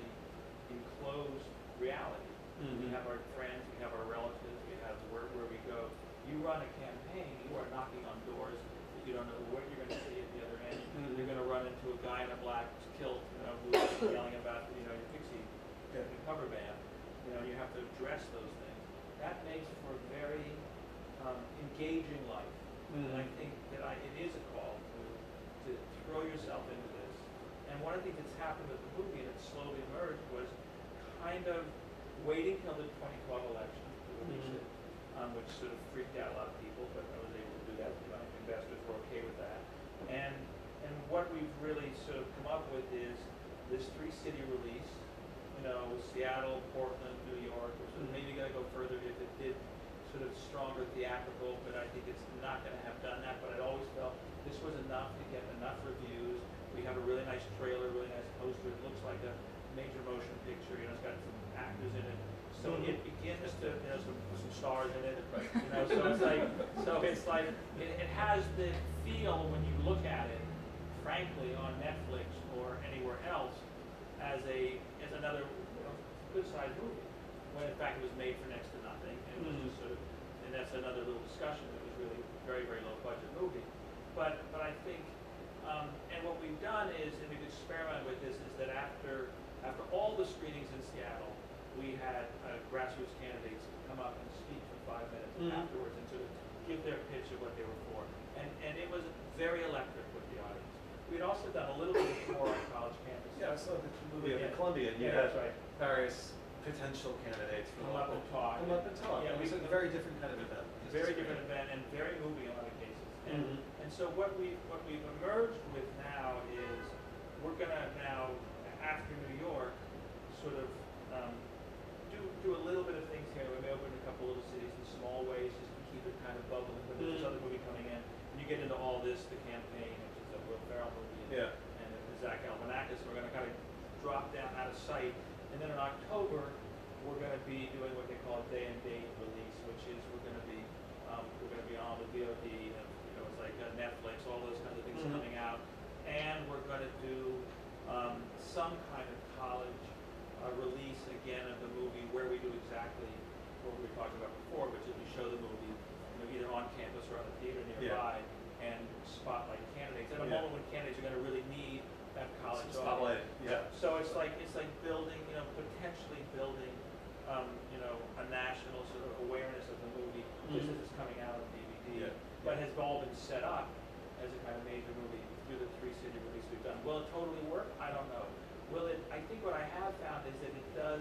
enclosed reality. We Mhm. have our friends, we have our relatives, we have where, where we go. You run a campaign, you are knocking on doors that you don't know what you're going to see at the other end. Mhm. You're going to run into a guy in a black kilt, you know, who's yelling about, you know, your Pixie Yeah. cover band. You know, you have to address those things. That makes for a very um, engaging life. And I Mhm. think that I, it is a call to, to throw yourself into this. And one of the things that's happened with the movie, and it slowly emerged, was kind of waiting till the twenty twelve election to release Mhm. it, um, which sort of freaked out a lot of people, but I was able to do that. You know, investors were okay with that. And and what we've really sort of come up with is this three-city release. You know, Seattle, Portland, New York, which is maybe going to go further if it did sort of stronger theatrical, but I think it's not going to have done that. But I always felt this was enough to get enough reviews. We have a really nice trailer, really nice poster. It looks like a major motion picture. You know, it's got some actors in it. So Mhm. it begins to, you know, some, some stars in it. You know, so it's like, so it's like, it, it has the feel when you look at it, frankly, on Netflix or anywhere else, as a as another, you know, good-sized movie. When in fact it was made for next to nothing, and it was just sort of, and that's another little discussion. It was really a very very low budget movie, but but I think, um, and what we've done is, and we've experimented with this, is that after after all the screenings in Seattle, we had uh, grassroots candidates come up and speak for five minutes Mhm. afterwards and sort of give their pitch of what they were for, and and it was very electric with the audience. We'd also done a little bit more on college campuses. Yeah, I saw the movie at Yeah. the Columbia, and you Yeah, had that's right. various potential candidates from Come up and talk. Come up and talk. Yeah, It was we- a very different kind of event. Just Very as great. different event and very moving in a lot of cases. And, Mhm. and so what we what we've emerged with now is we're gonna now, after New York, sort of um, do do a little bit of things here. We may open a couple little cities in small ways just to keep it kind of bubbling. But there's this Mhm. other movie coming in, and you get into all this, the campaign, which is a Will Ferrell movie, and, Yeah. and the Zach Galifianakis. We're gonna kind of drop down out of sight, and then in October we're going to be doing what they call a day and date release, which is we're going to be um, we're going to be on the V O D, and, you know, it's like uh, Netflix, all those kinds of things Mhm. coming out, and we're going to do um, some kind of college uh, release again of the movie where we do exactly what we were talking about before, which is we show the movie, you know, either on campus or at a theater nearby, and spotlight candidates at a Yeah. moment when candidates are going to really need that college Some audience. spotlight, yeah. So it's like it's like building, you know, potentially building, um, you know, a national sort of awareness of the movie just Mhm. as it's coming out on D V D, Yeah, but yeah. has all been set up as a kind of major movie through the three city release we've done. Will it totally work? I don't know. Will it? I think what I have found is that it does,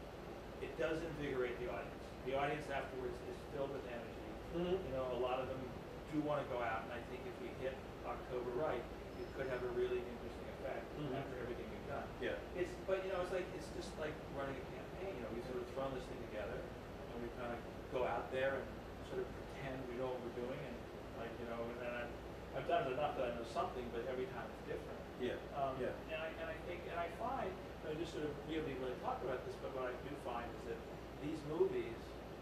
it does invigorate the audience. The audience afterwards is filled with energy. Mhm. You know, a lot of them do want to go out, and I think if we hit October right, it could have a really interesting effect Mhm. after everything we've done. Yeah. It's, but you know, it's like, it's just like running a campaign, you know, we've sort of thrown this thing together, and we kind of go out there and sort of pretend we know what we're doing, and like, you know, and then I've, I've done it enough that I know something, but every time it's different. Yeah. Um, Yeah. And I, and I think, and I find, you know, just sort of really, really talk about this, but what I do find is that these movies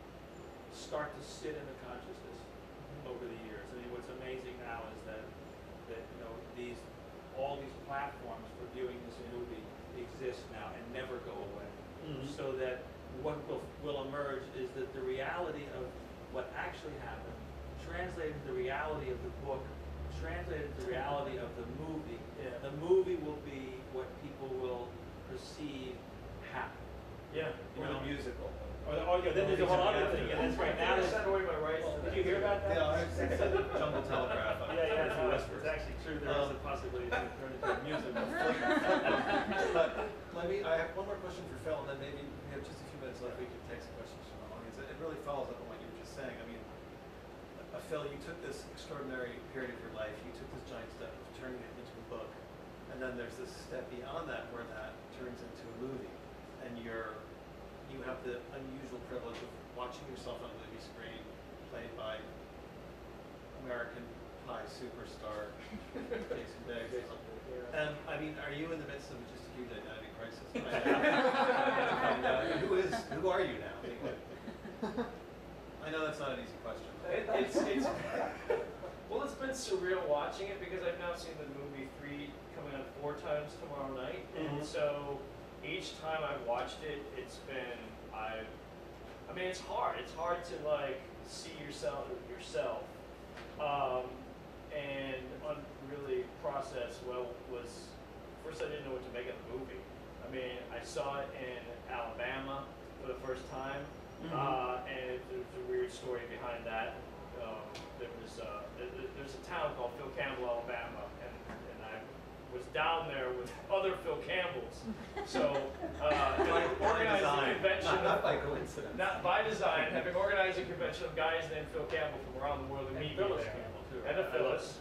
start to sit in the consciousness over the years. I mean, what's amazing now is that, that, you know, these, all these platforms for viewing this movie exist now and never go away. Mhm. So that what will, will emerge is that the reality of what actually happened, translated to the reality of the book, translated to the reality of the movie. Yeah. The movie will be what people will perceive happen. Yeah. You Or know? the musical. Or, the, oh, yeah, then there's a whole other thing. Yeah, that's right. Now Now they there's, sent away my rights. to did that. you hear about that? Yeah, I said the Jungle Telegraph. I Yeah, yeah, heard no, some it's, whispers. it's actually true. There is Um, a possibility to turn into a musical. But let me, I have one more question for Phil, and then maybe we have just a few minutes left, we can take some questions from the audience. It it really follows up on what you were just saying. I mean, uh, Phil, you took this extraordinary period of your life, you took this giant step of turning it into a And then there's this step beyond that where that turns into a movie, and you're, you have the unusual privilege of watching yourself on a movie screen, played by American Pie superstar Jason Biggs. And I mean, are you in the midst of just a huge identity crisis? And, uh, who is, who are you now? Anyway? I know that's not an easy question. It, it's, it's, well, it's been surreal watching it because I've now seen the movie three coming out four times tomorrow night, Mm-hmm. and so each time I've watched it, it's been I. I mean, it's hard. It's hard to like see yourself yourself, um, and un- really process. Well, was first I didn't know what to make of the movie. I mean, I saw it in Alabama for the first time. Mhm. Uh, and it, there's a weird story behind that. Um, there was uh, there, there's a town called Phil Campbell, Alabama, and, and I was down there with other Phil Campbells. So uh, By, by organized design, a convention, not, not by coincidence. not by design, having organized a convention of guys named Phil Campbell from around the world to And meet me Phyllis there. Campbell, too. And a Phyllis.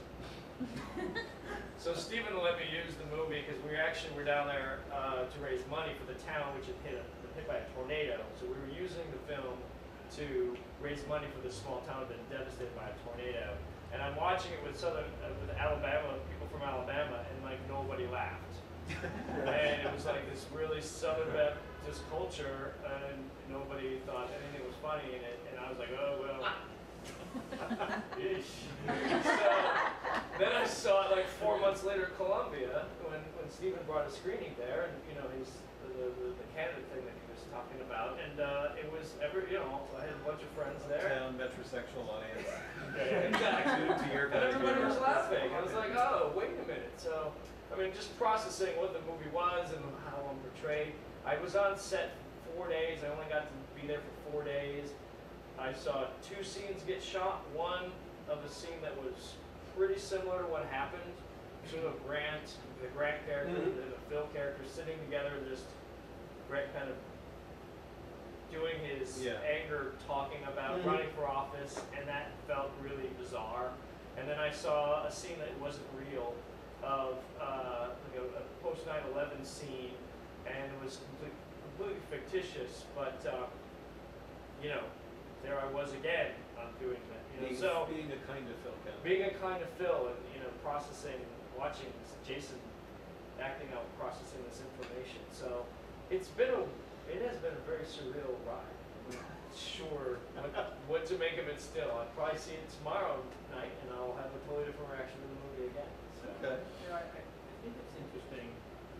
So Stephen let me use the movie because we actually were down there uh, to raise money for the town, which had hit, a, hit by a tornado. So we were using the film to raise money for this small town that had been devastated by a tornado. And I'm watching it with southern, uh, with Alabama, people from Alabama, and like nobody laughed. And it was like this really southern Baptist culture, and nobody thought anything was funny in it. And I was like, oh well. Yeesh. So then I saw it like four months later at Columbia when, when Stephen brought a screening there, and you know he's the, the, the candidate thing that he was talking about, and uh, it was every you know I had a bunch of friends there. Town metrosexual audience. Yeah, exactly. To your And everybody was category. laughing. I was like, oh, wait a minute. So, I mean, just processing what the movie was and how I'm portrayed. I was on set for four days. I only got to be there for four days. I saw two scenes get shot. One of a scene that was pretty similar to what happened. Between the Grant, the Grant character, Mhm. and the Phil character sitting together, just Grant kind of doing his Yeah. anger, talking about Mhm. running for office, and that felt really bizarre. And then I saw a scene that wasn't real of uh, like a, a post nine eleven scene, and it was complete, completely fictitious, but uh, you know, there I was again on doing that. You know, Being, so being a kind of Phil Campbell. being a kind of Phil and you know processing, watching Jason acting out, processing this information. So it's been a, it has been a very surreal ride. I'm not sure what, what to make of it still. I'll probably see it tomorrow night, and I'll have a totally different reaction to the movie again. So. Okay. You know, I, I I think it's interesting,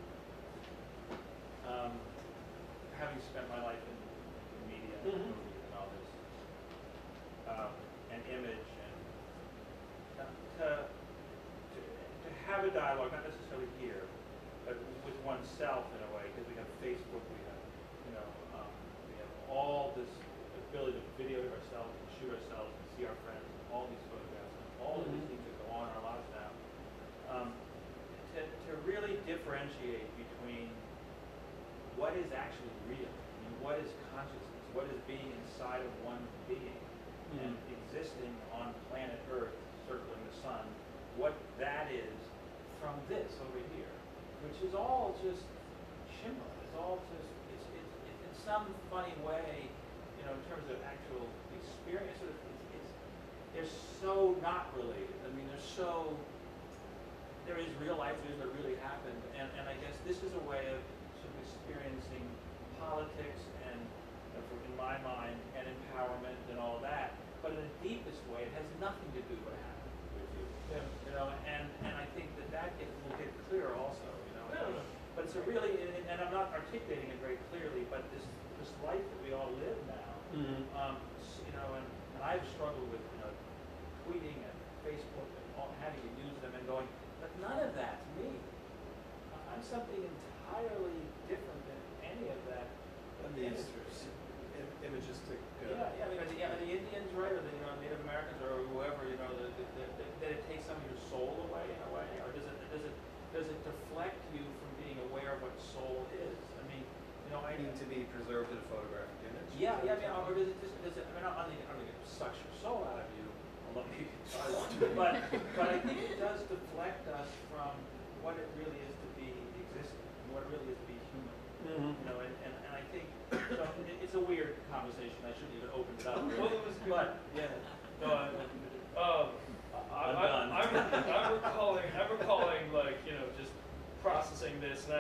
um, having spent my life in, in media and Mhm. movies and all this, um, and image, and to, to, to have a dialogue, not necessarily here, but with oneself in a way, because we have Facebook, we have, you know, um, we have all this ability to video ourselves, and shoot ourselves, and see our friends, and all these photographs, and all of these Mhm. things that go on in our lives now. Um, to, to really differentiate between what is actually real, I mean, what is consciousness, what is being inside of one being, and existing on planet Earth, circling the sun, what that is from this over here, which is all just shimmer. It's all just, it's, it's, it's in some funny way, you know, in terms of actual experience, it's, it's, they're so not related. I mean, they're so, there is real life, there's what really happened, and, and I guess this is a way of sort of experiencing politics and, you know, in my mind, and empowerment and all that, but in the deepest way, it has nothing to do with what happened with you. Yeah. You know, and, and I think that that get, will get clearer also, you know. Yeah. But it's a really, and, and I'm not articulating it very clearly, but this, this life that we all live now, Mhm. um, s- you know, and, and I've struggled with, you know, tweeting and Facebook and all, how do you use them and going, but none of that's me. I- I'm something entirely different than any of that. And these imagery. im- imagistic. Uh, Yeah, yeah, I mean, are the, yeah, are the Indians, right, or the, you know, Native Americans, or whoever, you know, that, that, that, that it takes some of your soul away in a way, or does it, does it, does it deflect you from being aware of what soul is? I mean, you know, I need to be preserved in a photographic image. Yeah, yeah, yeah, or does it just, does it, I mean, I don't think, I don't think it sucks your soul out of you, although maybe it does, but, but I think it does deflect us from what it really is to be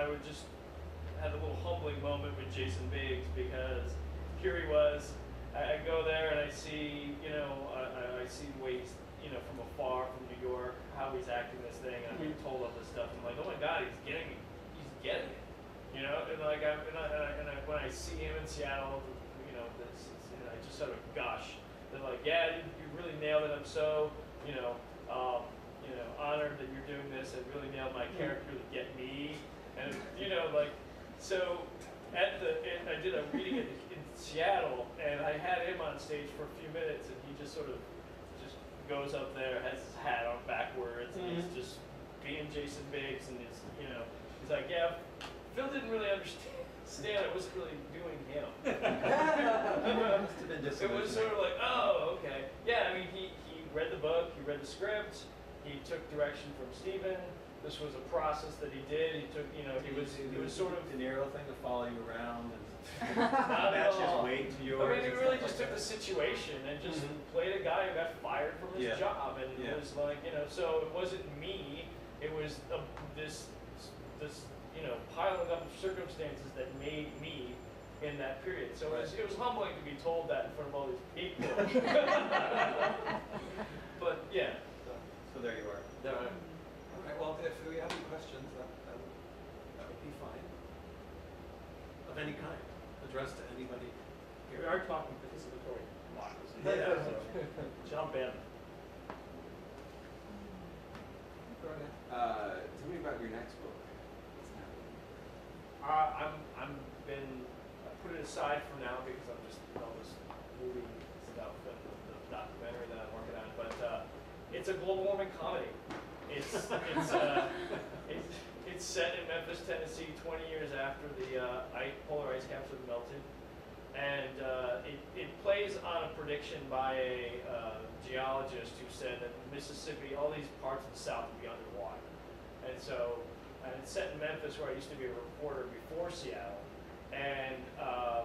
would just had a little humbling moment with Jason Biggs, because here he was. I, I go there and I see, you know, I, I see the way he's, you know, from afar, from New York, how he's acting this thing, and I'm being told all this stuff. I'm like, oh my God, he's getting it. He's getting it. You know, and like, I, and, I, and, I, and I, when I see him in Seattle, you know, this, you know, I just sort of gush. They're like, yeah, you, you really nailed it. I'm so, you know, um, you know, honored that you're doing this, and really nailed my character to get me. And you know, like, so at the, and I did a reading in, in Seattle, and I had him on stage for a few minutes, and he just sort of just goes up there, has his hat on backwards, and he's just being Jason Biggs, and he's, you know, he's like, yeah, Phil didn't really understand. I wasn't really doing him. Must have been It was sort of like, oh, okay. Yeah, I mean, he, he read the book, he read the script, he took direction from Steven. This was a process that he did. He took, you know, he was, he was sort of De Niro thing to follow you around and not at match his all. weight to I yours. mean, he and really stuff just like took the that. situation and just Mhm. played a guy who got fired from his Yeah. job, and Yeah. it was like, you know, so it wasn't me. It was a, this, this, you know, piling up of circumstances that made me in that period. So it was, it was humbling to be told that in front of all these people. But yeah. So, so there you are. No, All right, well, if we have any questions, that, that, would, that would be fine. Of any kind, addressed to anybody We here. are talking participatory democracy. Yeah. So jump in. Uh, tell me about your next book. What's happening? Uh, I'm I'm been I put it aside for now because I'm just all this movie stuff and the, the documentary that I'm working on. But uh, it's a global warming comedy. It's it's uh, it's it's set in Memphis, Tennessee, twenty years after the uh, ice, polar ice caps have melted, and uh, it it plays on a prediction by a uh, geologist who said that Mississippi, all these parts of the South would be underwater, and so. And it's set in Memphis, where I used to be a reporter before Seattle. And um,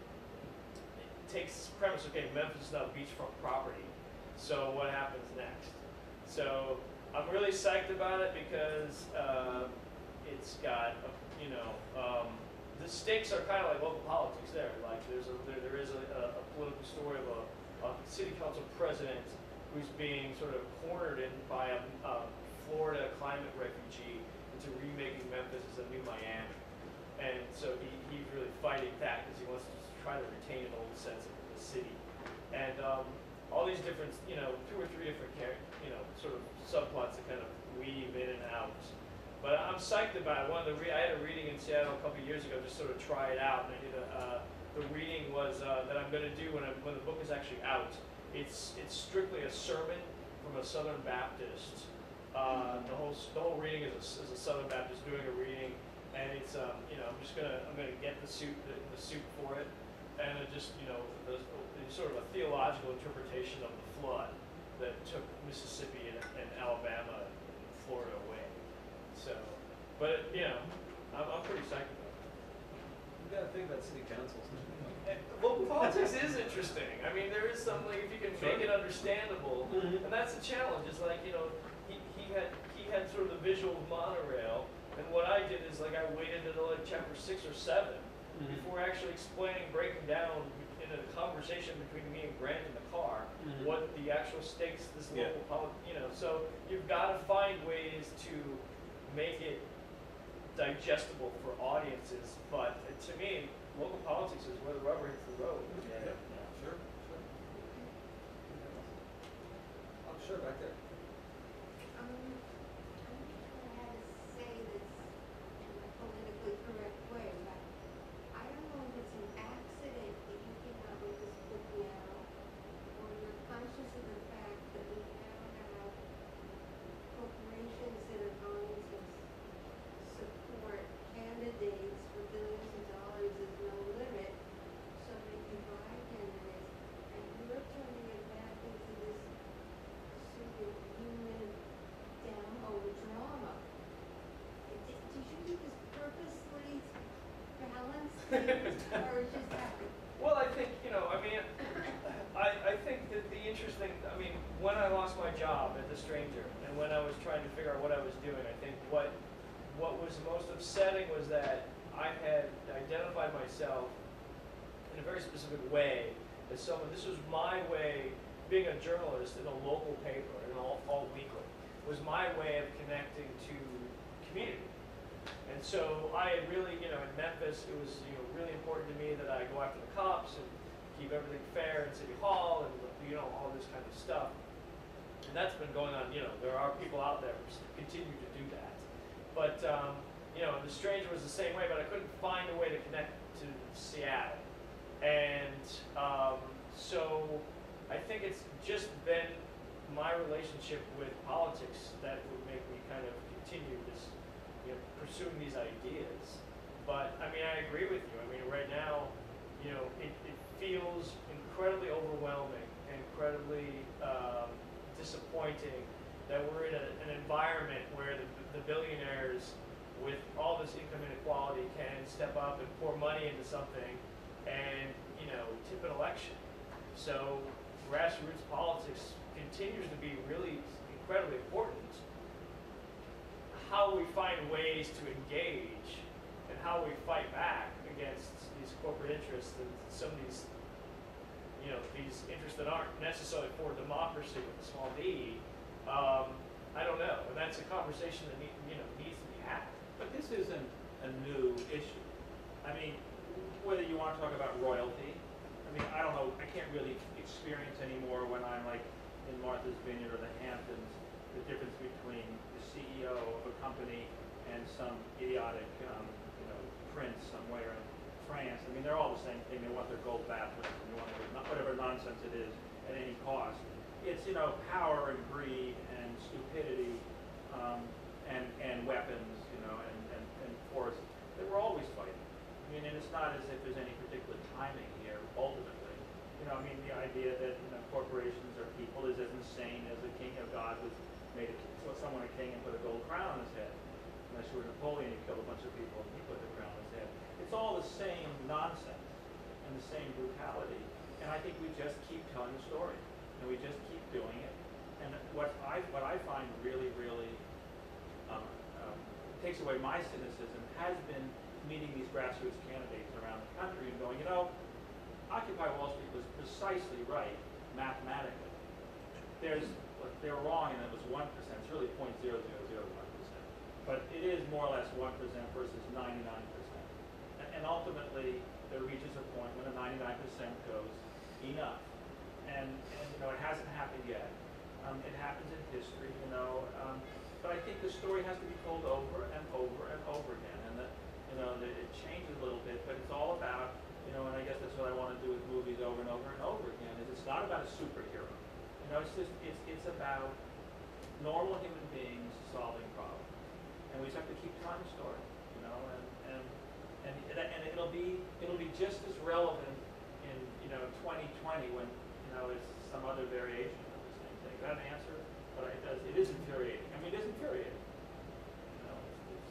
it takes premise, okay, Memphis is now beachfront property. So what happens next? So I'm really psyched about it because uh, it's got, a, you know, um, the stakes are kind of like local politics there. Like there's a, there, there is a, a political story of a, a city council president who's being sort of cornered in by a, a Florida climate refugee to remaking Memphis as a new Miami. And so he, he's really fighting that because he wants to try to retain an old sense of the city. And um, all these different, you know, two or three different, you know, sort of subplots that kind of weave in and out. But I'm psyched about it. One of the re I had a reading in Seattle a couple of years ago, just sort of try it out. And I did a, uh, the reading was uh, that I'm going to do when, I, when the book is actually out. It's, it's strictly a sermon from a Southern Baptist. Uh, the whole the whole reading is a, is a Southern Baptist doing a reading, and it's um, you know I'm just gonna I'm gonna get the suit the, the suit for it, and it just you know the, the sort of a theological interpretation of the flood that took Mississippi and, and Alabama and Florida away. So, but you know I'm, I'm pretty psyched about it. You got to think about city councils. And local politics is interesting. I mean, there is something if you can make it understandable, Mhm. and that's the challenge. It's like you know. He, he had he had sort of the visual monorail, and what I did is like I waited until like chapter six or seven Mhm. before actually explaining, breaking down in a conversation between me and Grant in the car Mhm. what the actual stakes this Yeah. local public, you know. So you've got to find ways to make it digestible for audiences. But uh, to me, local politics is where the rubber hits the road. Yeah, sure, sure. Oh, sure, back there. Um, I'm not sure how to say this in a politically correct way, but I don't know if it's an accident that you came out with this book now, or you're conscious of the fact that we now have corporations that are going to support candidates for billions of dollars with no limit, so they can buy candidates, and you're turning it back into this sort of human down-hole drama. Did, did you do this purposely to balance things, or it just happened? Well, I think, you know, I mean, I, I think that the interesting, I mean, when I lost my job at The Stranger, and when I was trying to figure out what I was doing, I think what, what was was most upsetting was that I had identified myself in a very specific way as someone, this was my way, being a journalist in a local paper, in all, all weekly, was my way of connecting to community. And so I had really, you know, in Memphis, it was, you know, really important to me that I go after the cops and keep everything fair in City Hall and, you know, all this kind of stuff. And that's been going on, you know, there are people out there who continue to do that. But, um, you know, The Stranger was the same way, but I couldn't find a way to connect to Seattle. And um, so I think it's just been my relationship with politics that would make me kind of continue this, you know, pursuing these ideas. But, I mean, I agree with you. I mean, right now, you know, it, it feels incredibly overwhelming, incredibly um, disappointing that we're in a, an environment where the, the billionaires with all this income inequality can step up and pour money into something and, you know, tip an election. So grassroots politics continues to be really incredibly important. How we find ways to engage and how we fight back against these corporate interests and some of these, you know, these interests that aren't necessarily for democracy with a small d, um, I don't know. And that's a conversation that need, you know, needs to be had. But this isn't a new issue. I mean, whether you want to talk about royalty, I mean, I don't know, I can't really experience anymore when I'm like in Martha's Vineyard or the Hamptons, the difference between the C E O of a company and some idiotic, um, you know, prince somewhere in France. I mean, they're all the same thing. They want their gold bathrooms and they want their, whatever nonsense it is at any cost. It's, you know, power and greed and stupidity um, and, and weapons, you know, and, and, and force. They were always fighting. I mean, and it's not as if there's any particular timing here, ultimately. You know, I mean, the idea that, you know, corporations are people is as insane as the king of God was made a, someone a king and put a gold crown on his head. Unless you were Napoleon, he killed a bunch of people and he put the crown on his head. It's all the same nonsense and the same brutality. And I think we just keep telling the story. And we just keep doing it. And what I, what I find really, really um, um, takes away my cynicism has been meeting these grassroots candidates around the country and going, you know, Occupy Wall Street was precisely right mathematically. There's, they were wrong and it was one percent. It's really zero point zero zero zero one percent. But it is more or less one percent versus ninety-nine percent. And, and ultimately, there reaches a point when the ninety-nine percent goes, enough. And, and, you know, it hasn't happened yet. Um, it happens in history, you know. Um, but I think the story has to be told over and over and over again. And the, you know, the, it changes a little bit, but it's all about, you know, and I guess that's what I want to do with movies over and over and over again, is it's not about a superhero. You know, it's just, it's, it's about normal human beings solving problems. And we just have to keep telling the story, you know, and, and, and, and it'll be, it'll be just as relevant in, you know, twenty twenty when, you know, it's some other variation of the same thing. Got an answer? But it does, it is infuriating. I mean, it is infuriating. You know, it's, it's,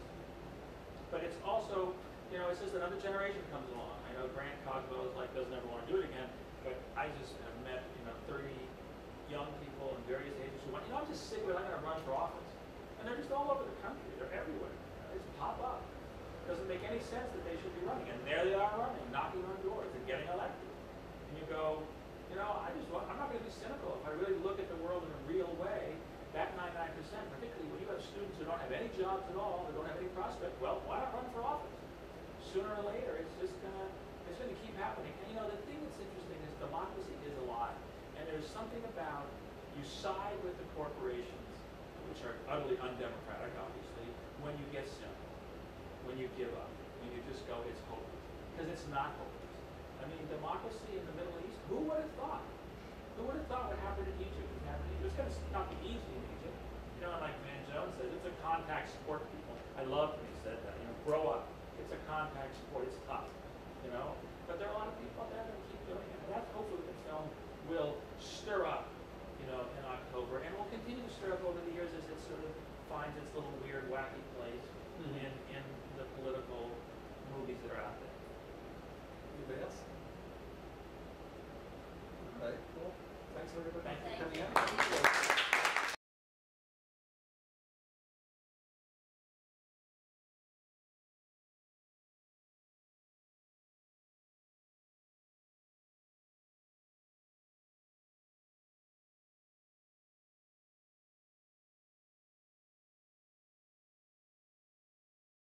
but it's also, you know, it's just another generation comes along. I know Grant Cogwell is like, doesn't ever want to do it again, but I just have met, you know, thirty young people in various ages who went, you know, I'm just sick of it, I'm going to run for office. And they're just all over the country. They're everywhere. They just pop up. It doesn't make any sense that they should be running. And there they are running, knocking on doors and getting elected. And you go, you know, I just, I'm not going to be cynical. If I really look at the world in a real way, that ninety-nine percent, particularly when you have students who don't have any jobs at all, who don't have any prospect, well, why not run for office? Sooner or later, it's just going to, it's going to keep happening. And, you know, the thing that's interesting is democracy is alive. And there's something about you side with the corporations, which are utterly undemocratic, obviously, when you get cynical, when you give up, when you just go, it's hopeless. Because it's not hopeless. I mean, democracy in the Middle East, who would have thought? Who would have thought what happened in Egypt would happen in Egypt? It's going to not be easy in Egypt. You know, and like Van Jones says, it's a contact sport, people. I loved when he said that. You know, grow up. It's a contact sport. It's tough. You know? But there are a lot of people out there that keep doing it. And that's hopefully the film will stir up, you know, in October, and will continue to stir up over the years as it sort of finds its little weird, wacky place mm-hmm. in, in the political movies that are out there. Anybody else? All right, cool. Thanks everybody Thank for coming you. out.